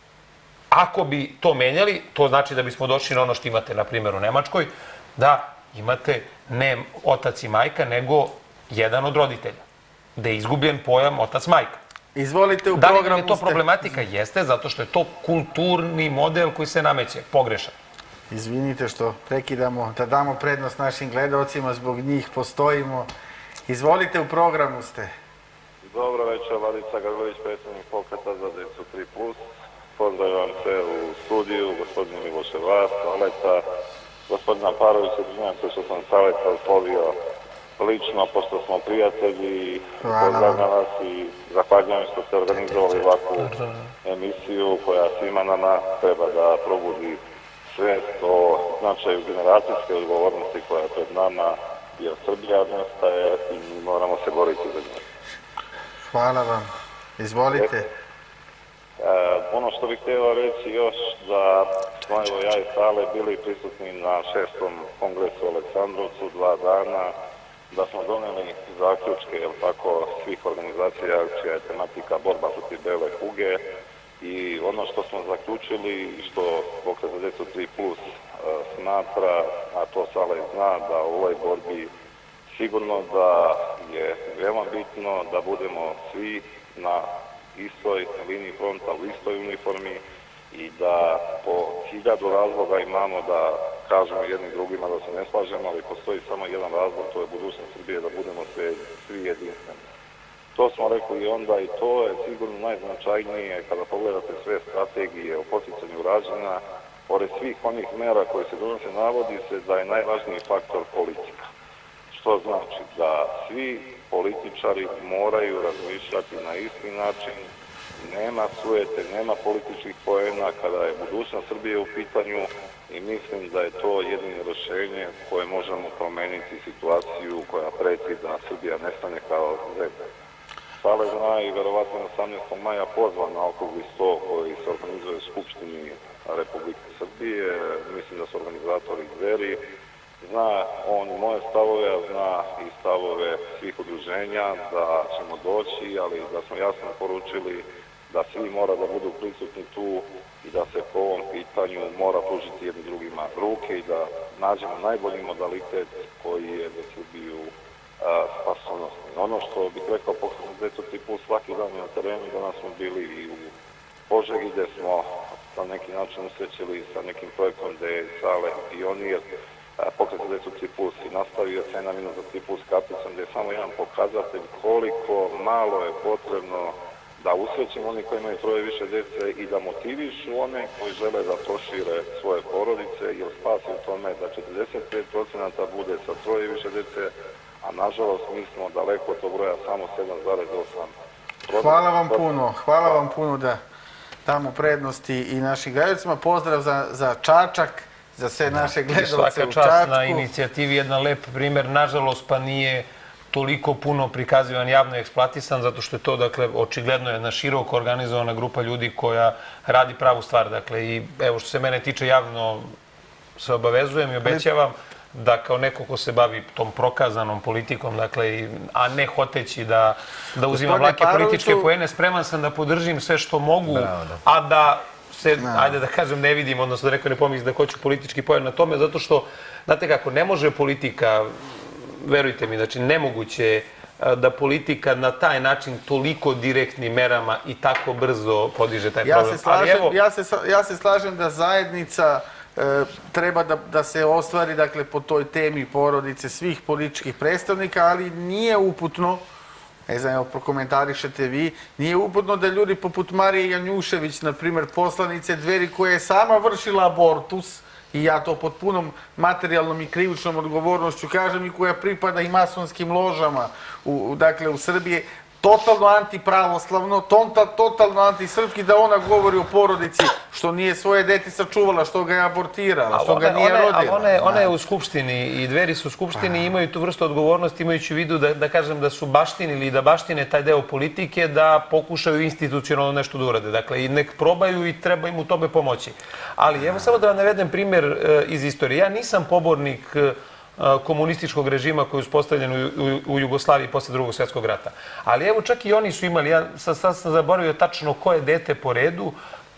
Ako bi to menjali, to znači da bismo došli na ono što imate, na primjer, u Nemačkoj, da imate ne otac i majka, nego jedan od roditelja, gde je izgubljen pojam otac-majka. Izvolite, u Da li programu nam je to ste... problematika? Jeste, zato što je to kulturni model koji se nameće, pogrešan. Izvinite što prekidamo, da damo prednost našim gledalcima, zbog njih postojimo. Izvolite, u programu ste. Dobro večer, Vladica Grgović, predsjednik Pokreta za decu tri plus. Pozdravljam se u studiju, gospodine Miloše Vas, Saleta, gospodina Parovića, Držnjaka, što sam Saleta oslovio lično, pošto smo prijatelji. Pozdravljam vas i zahvaljujem što ste organizovali ovakvu emisiju koja svima nama treba da probudi svijest o značaju generacijske odgovornosti koja je pred nama, jer Srbija nestaje i moramo se boriti za nju. Hvala vam. Izvolite. E, ono što bih htjela reći još, da smo evo ja i Sale bili prisutni na šestom kongresu u Aleksandrovcu dva dana, da smo doneli zaključke, jel tako, svih organizacija čija je tematika borba protiv bele kuge. I ono što smo zaključili i što Pokret za decu tri plus smatra, a to Sale zna, da u ovoj borbi sigurno da je veoma bitno da budemo svi na istoj liniji fronta, u istoj uniformi i da po hiljadu razloga imamo da kažemo jednim drugima da se ne slažemo, ali postoji samo jedan razlog, to je budućnost Srbije, da budemo svi jedinstveni. To smo rekli i onda i to je sigurno najznačajnije kada pogledate sve strategije o poticanju rađanja, pored svih onih mera koje se donose, navodi se da je najvažniji faktor politika. Što znači da svi političari moraju razmišljati na isti način, nema sujete, nema političkih poena kada je budućnost Srbije u pitanju i mislim da je to jedino rješenje koje možemo promeniti situaciju koja preti da Srbija nestane kao zemlja. Sale zna i verovatno osamnaestog maja pozvan na okrugli sto koji se organizuje u Skupštini Republike Srbije. Mislim da su organizatori Dveri. Zna on i moje stavove, a zna i stavove svih udruženja da ćemo doći, ali da smo jasno poručili da svi mora da budu prisutni tu i da se po ovom pitanju mora pružiti jednim drugima ruke i da nađemo najbolji modalitet koji je za Srbiju spasonosni. Ono što bih rekao Pokret za decu tri plus svaki dan na terenu, danas smo bili i u Požegi gde smo na neki način usrećili sa nekim projektom gde je Sale pionir Pokret za decu tri plus i nastavio cena minus za tri plus karticom gde je samo jedan pokazatelj koliko malo je potrebno da usrećimo oni koji imaju troje više djece i da motivišu one koji žele da prošire svoje porodice, jer spas je u tome da četrdeset pet procenata bude sa troje više djece, a nažalost mi smo daleko od tog broja samo sedam zarez osam. Hvala vam puno, hvala vam puno da damo prednosti i našim gledalcima. Pozdrav za, za Čačak, za sve naše gledalce u Čačku. Svaka čast na inicijativi, jedan lep primjer, nažalost pa nije toliko puno prikazivan, javno eksploatisan, zato što je to, dakle, očigledno jedna široko organizovana grupa ljudi koja radi pravu stvar. Dakle, i evo što se mene tiče, javno se obavezujem i obećavam da kao neko ko se bavi tom prokazanom politikom, dakle, a ne hoteći da, da uzimam lake političke poene, spreman sam da podržim sve što mogu, a da se, ajde da kažem, ne vidim, odnosno da neko ne pomisli da hoću politički poen na tome, zato što, znate kako, ne može politika, verujte mi, znači nemoguće je da politika na taj način toliko direktnim merama i tako brzo podiže taj problem. Ja se slažem, ja se, ja se slažem da zajednica e, treba da, da se ostvari, dakle, po toj temi porodice svih političkih predstavnika, ali nije uputno, ne znam, evo, prokomentarišete vi, nije uputno da ljudi poput Marije Janjušević, na primjer, poslanice Dveri, koja je sama vršila abortus, i ja to pod punom materijalnom i krivičnom odgovornošću kažem, i koja pripada i masonskim ložama u, dakle, u Srbiji, totalno antipravoslavno, totalno antisrpski, da ona govori o porodici što nije svoje dete sačuvala, što ga je abortirala, što ga nije rodila. One, one je u Skupštini i Dveri su u Skupštini i imaju tu vrstu odgovornosti, imajući u vidu da, da kažem da su baštinili i da baštine taj deo politike, da pokušaju institucionalno nešto da urade. Dakle, i nek probaju i treba im u tome pomoći. Ali evo samo da vam navedem primjer iz istorije. Ja nisam pobornik komunističkog režima koji je uspostavljen u Jugoslaviji posle drugog svjetskog rata. Ali evo čak i oni su imali, ja sad sam zaboravio tačno koje dete po redu,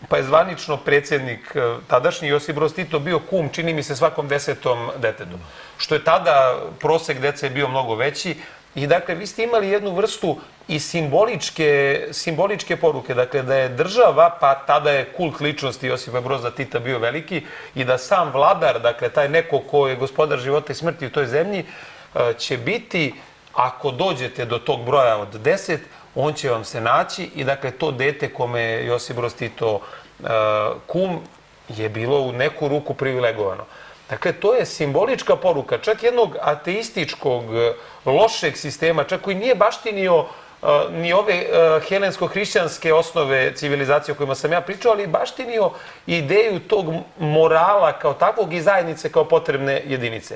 pa je zvanično predsjednik tadašnji Josip Broz Tito bio kum, čini mi se, svakom desetom detetu. Što je tada prosek dece bio mnogo veći. I dakle, vi ste imali jednu vrstu i simboličke, simboličke poruke. Dakle, da je država, pa tada je kult ličnosti Josipa Broza Tita bio veliki i da sam vladar, dakle, taj neko ko je gospodar života i smrti u toj zemlji, će biti, ako dođete do tog broja od deset, on će vam se naći i dakle to dete kome je Josip Broz Tito uh, kum je bilo u neku ruku privilegovano. Dakle, to je simbolička poruka čak jednog ateističkog, lošeg sistema, čak koji nije baštinio uh, ni ove uh, helensko-hrišćanske osnove civilizacije o kojima sam ja pričao, ali baštinio ideju tog morala kao takvog i zajednice kao potrebne jedinice.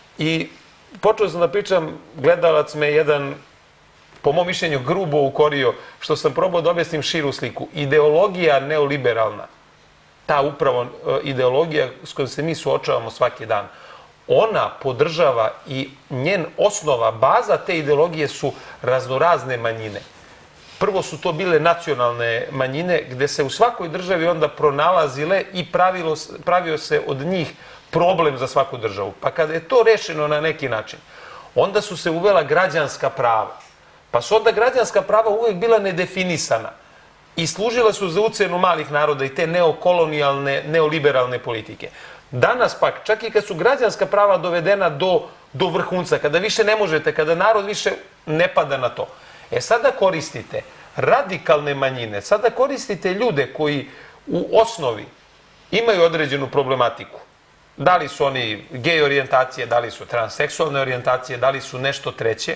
I počeo sam da pričam, gledalac me jedan, po mom mišljenju, grubo ukorio, što sam probao da objasnim širu sliku. Ideologija neoliberalna, ta upravo ideologija s kojom se mi suočavamo svaki dan, ona podržava i njen osnova, baza te ideologije su raznorazne manjine. Prvo su to bile nacionalne manjine, gde se u svakoj državi onda pronalazile i pravilo, pravio se od njih problem za svaku državu. Pa kada je to rešeno na neki način, onda su se uvela građanska prava. Pa su onda građanska prava uvijek bila nedefinisana i služile su za ucenu malih naroda i te neokolonijalne, neoliberalne politike. Danas pak, čak i kad su građanska prava dovedena do, do vrhunca, kada više ne možete, kada narod više ne pada na to, e sada koristite radikalne manjine, sada koristite ljude koji u osnovi imaju određenu problematiku. Da li su oni gej orijentacije, da li su transseksualne orijentacije, da li su nešto treće,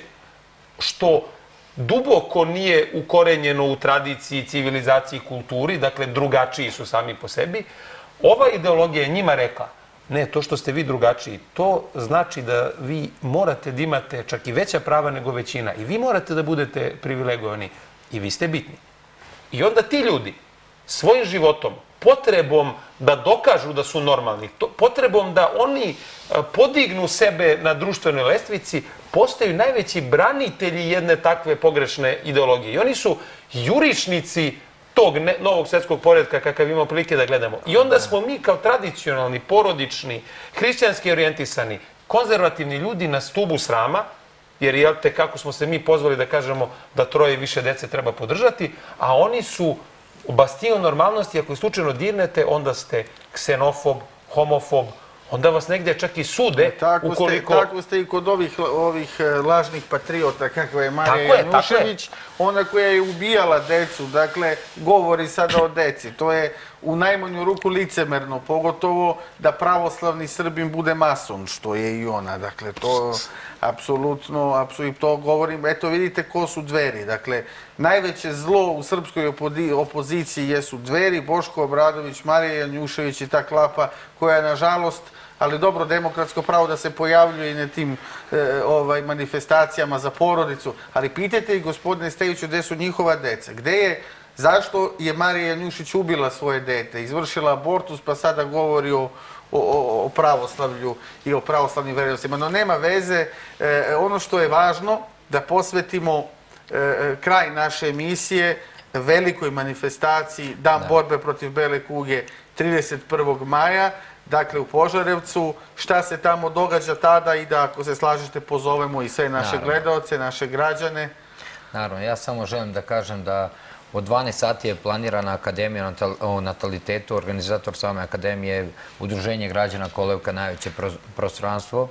što duboko nije ukorenjeno u tradiciji, civilizaciji i kulturi, dakle drugačiji su sami po sebi. Ova ideologija je njima rekla, ne, to što ste vi drugačiji, to znači da vi morate da imate čak i veća prava nego većina i vi morate da budete privilegovani i vi ste bitni. I onda ti ljudi svojim životom, potrebom da dokažu da su normalni, potrebom da oni podignu sebe na društvenoj lestvici, postaju najveći branitelji jedne takve pogrešne ideologije. I oni su jurišnici tog novog svetskog poretka kakav imamo prilike da gledamo. I onda smo mi kao tradicionalni, porodični, hrišćanski orijentisani, konzervativni ljudi na stubu srama, jer jel te kako smo se mi pozvali da kažemo da troje i više dece treba podržati, a oni su u bastion normalnosti, ako je slučajno dirnete, onda ste ksenofob, homofob, onda vas negdje čak i sude. Tako, ukoliko... ste, tako ste i kod ovih, ovih lažnih patriota, kakva je Marija Janjušević, ona koja je ubijala decu, dakle, govori sada o deci. To je u najmanju ruku licemerno, pogotovo da pravoslavni Srbin bude mason, što je i ona. Dakle, to apsolutno, apsolutno to govorim. Eto, vidite ko su Dveri. Dakle, najveće zlo u srpskoj opoziciji jesu Dveri, Boško Obradović, Marija Janjušević i ta klapa koja je, nažalost, ali dobro, demokratsko pravo da se pojavljuje i na tim e, ovaj, manifestacijama za porodicu. Ali pitajte i gospodine Steviću gde su njihova deca. Gde je, zašto je Marija Janjušić ubila svoje dete, izvršila abortus, pa sada govori o, o, o pravoslavlju i o pravoslavnim vrednostima. No nema veze. E, ono što je važno, da posvetimo e, kraj naše emisije velikoj manifestaciji Dan da. borbe protiv bele kuge trideset prvog maja. Dakle, u Požarevcu, šta se tamo događa tada i da, ako se slažete, pozovemo i sve naše gledaoce, naše građane. Naravno, ja samo želim da kažem da od dvanaest sati je planirana Akademija o natalitetu, organizator same akademije je Udruženje građana Kolevka, najveće prostranstvo.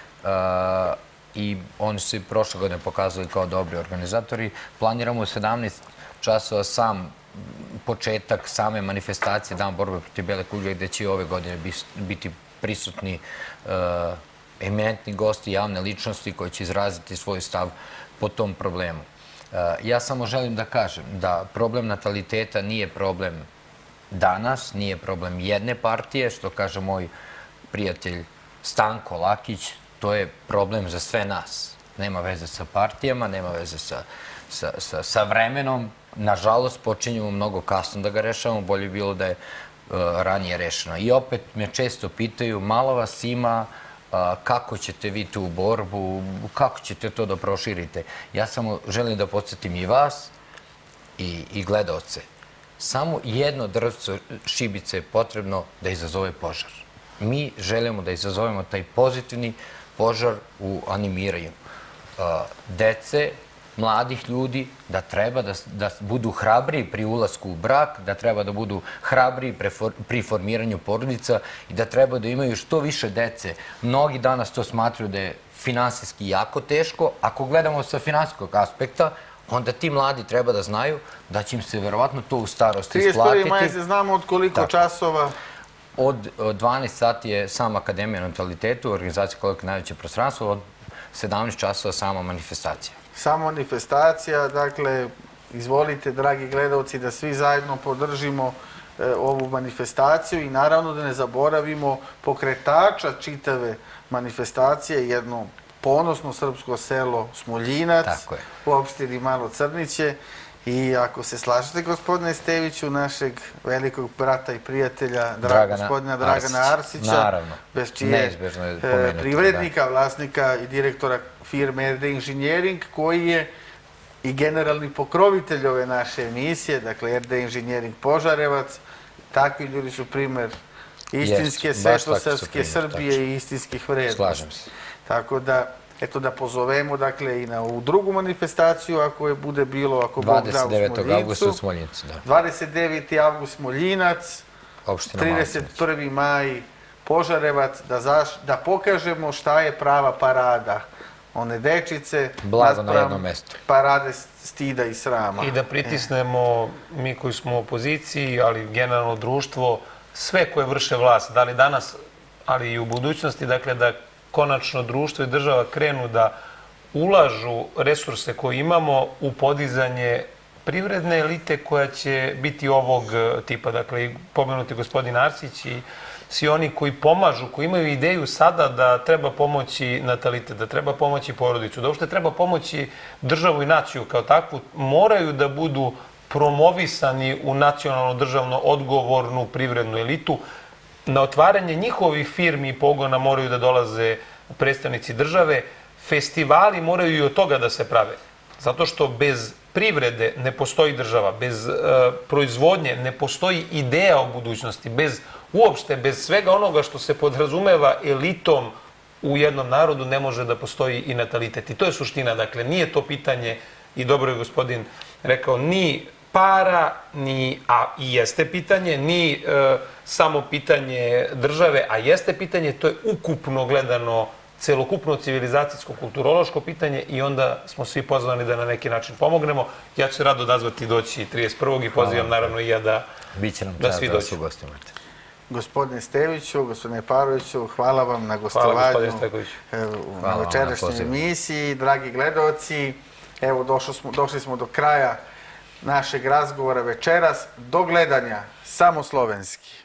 I oni su se prošle godine pokazali kao dobri organizatori. Planiramo u sedamnaest časova sam početak same manifestacije Dan borbe protiv bele kuge, gde će ove godine biti prisutni eminentni gosti, javne ličnosti koji će izraziti svoj stav po tom problemu. Ja samo želim da kažem da problem nataliteta nije problem danas, nije problem jedne partije, što kaže moj prijatelj Stanko Lakić, to je problem za sve nas. Nema veze sa partijama, nema veze sa, sa, sa, sa vremenom. Nažalost, počinjemo mnogo kasno da ga rešavamo, bolje bi bilo da je uh, ranije rešeno. I opet me često pitaju, malo vas ima, uh, kako ćete vi tu borbu, kako ćete to da proširite. Ja samo želim da podsjetim i vas i, i gledaoce. Samo jedno drvco šibice je potrebno da izazove požar. Mi želimo da izazovemo taj pozitivni požar u animiranju dece, mladih ljudi, da treba da budu hrabriji pri ulasku u brak, da treba da budu hrabriji pri formiranju porodica i da treba da imaju što više dece. Mnogi danas to smatraju da je finansijski jako teško. Ako gledamo sa finansijskog aspekta, onda ti mladi treba da znaju da će im se verovatno to u starosti isplatiti. trideset prvi maj se znamo od koliko časova? Od dvanaest sati je sama Akademija natalitetu, organizacija Kolektiv najveće prostranstvo, od sedamnaest časova sama manifestacija. Sama manifestacija, dakle, izvolite, dragi gledalci, da svi zajedno podržimo ovu manifestaciju i naravno da ne zaboravimo pokretača čitave manifestacije, jedno ponosno srpsko selo Smoljinac u opštini Malo Crniće. I ako se slažete, gospodine Steviću, našeg velikog brata i prijatelja, gospodina Dragana Arsića, bez čije privrednika, vlasnika i direktora firme R D Inženjering, koji je i generalni pokrovitelj ove naše emisije, dakle R D Inženjering Požarevac. Takvi ljudi su primer istinske svetosavske Srbije i istinskih vrednosti. Slažem se. Tako da, eto da pozovemo, dakle, i na ovu drugu manifestaciju, ako je bude bilo, ako Bog da, u Smoljincu. dvadeset deveti avgust Smoljinac, trideset prvi maj Požarevac, da pokažemo šta je prava parada one dečice, naspram parade stida i srama. I da pritisnemo, mi koji smo u opoziciji, ali generalno društvo, sve koje vrše vlast, da li danas, ali i u budućnosti, dakle, da konačno društvo i država krenu da ulažu resurse koje imamo u podizanje privredne elite koja će biti ovog tipa. Dakle, pomenuti gospodin Arsić i svi oni koji pomažu, koji imaju ideju sada da treba pomoći natalitet, da treba pomoći porodicu, da uopšte treba pomoći državu i naciju kao takvu, moraju da budu promovisani u nacionalno državno odgovornu privrednu elitu. Na otvaranje njihovih firmi i pogona moraju da dolaze predstavnici države. Festivali moraju i od toga da se prave. Zato što bez privrede ne postoji država, bez proizvodnje ne postoji ideja o budućnosti, bez uopšte, bez svega onoga što se podrazumeva elitom u jednom narodu ne može da postoji i natalitet. I to je suština. Dakle, nije to pitanje, i dobro je gospodin rekao, ni para, ni, a i jeste pitanje, ni samo pitanje države, a jeste pitanje, to je ukupno gledano celokupno civilizacijsko, kulturološko pitanje i onda smo svi pozvani da na neki način pomognemo. Ja ću se rado odazvati doći trideset prvog i pozivam naravno i ja da svi doći. Gospodine Steviću, gospodine Paroviću, hvala vam na gostovanju u večerašnjoj emisiji. Dragi gledalci, evo došli smo do kraja našeg razgovora večeras. Do gledanja, samo slovenski.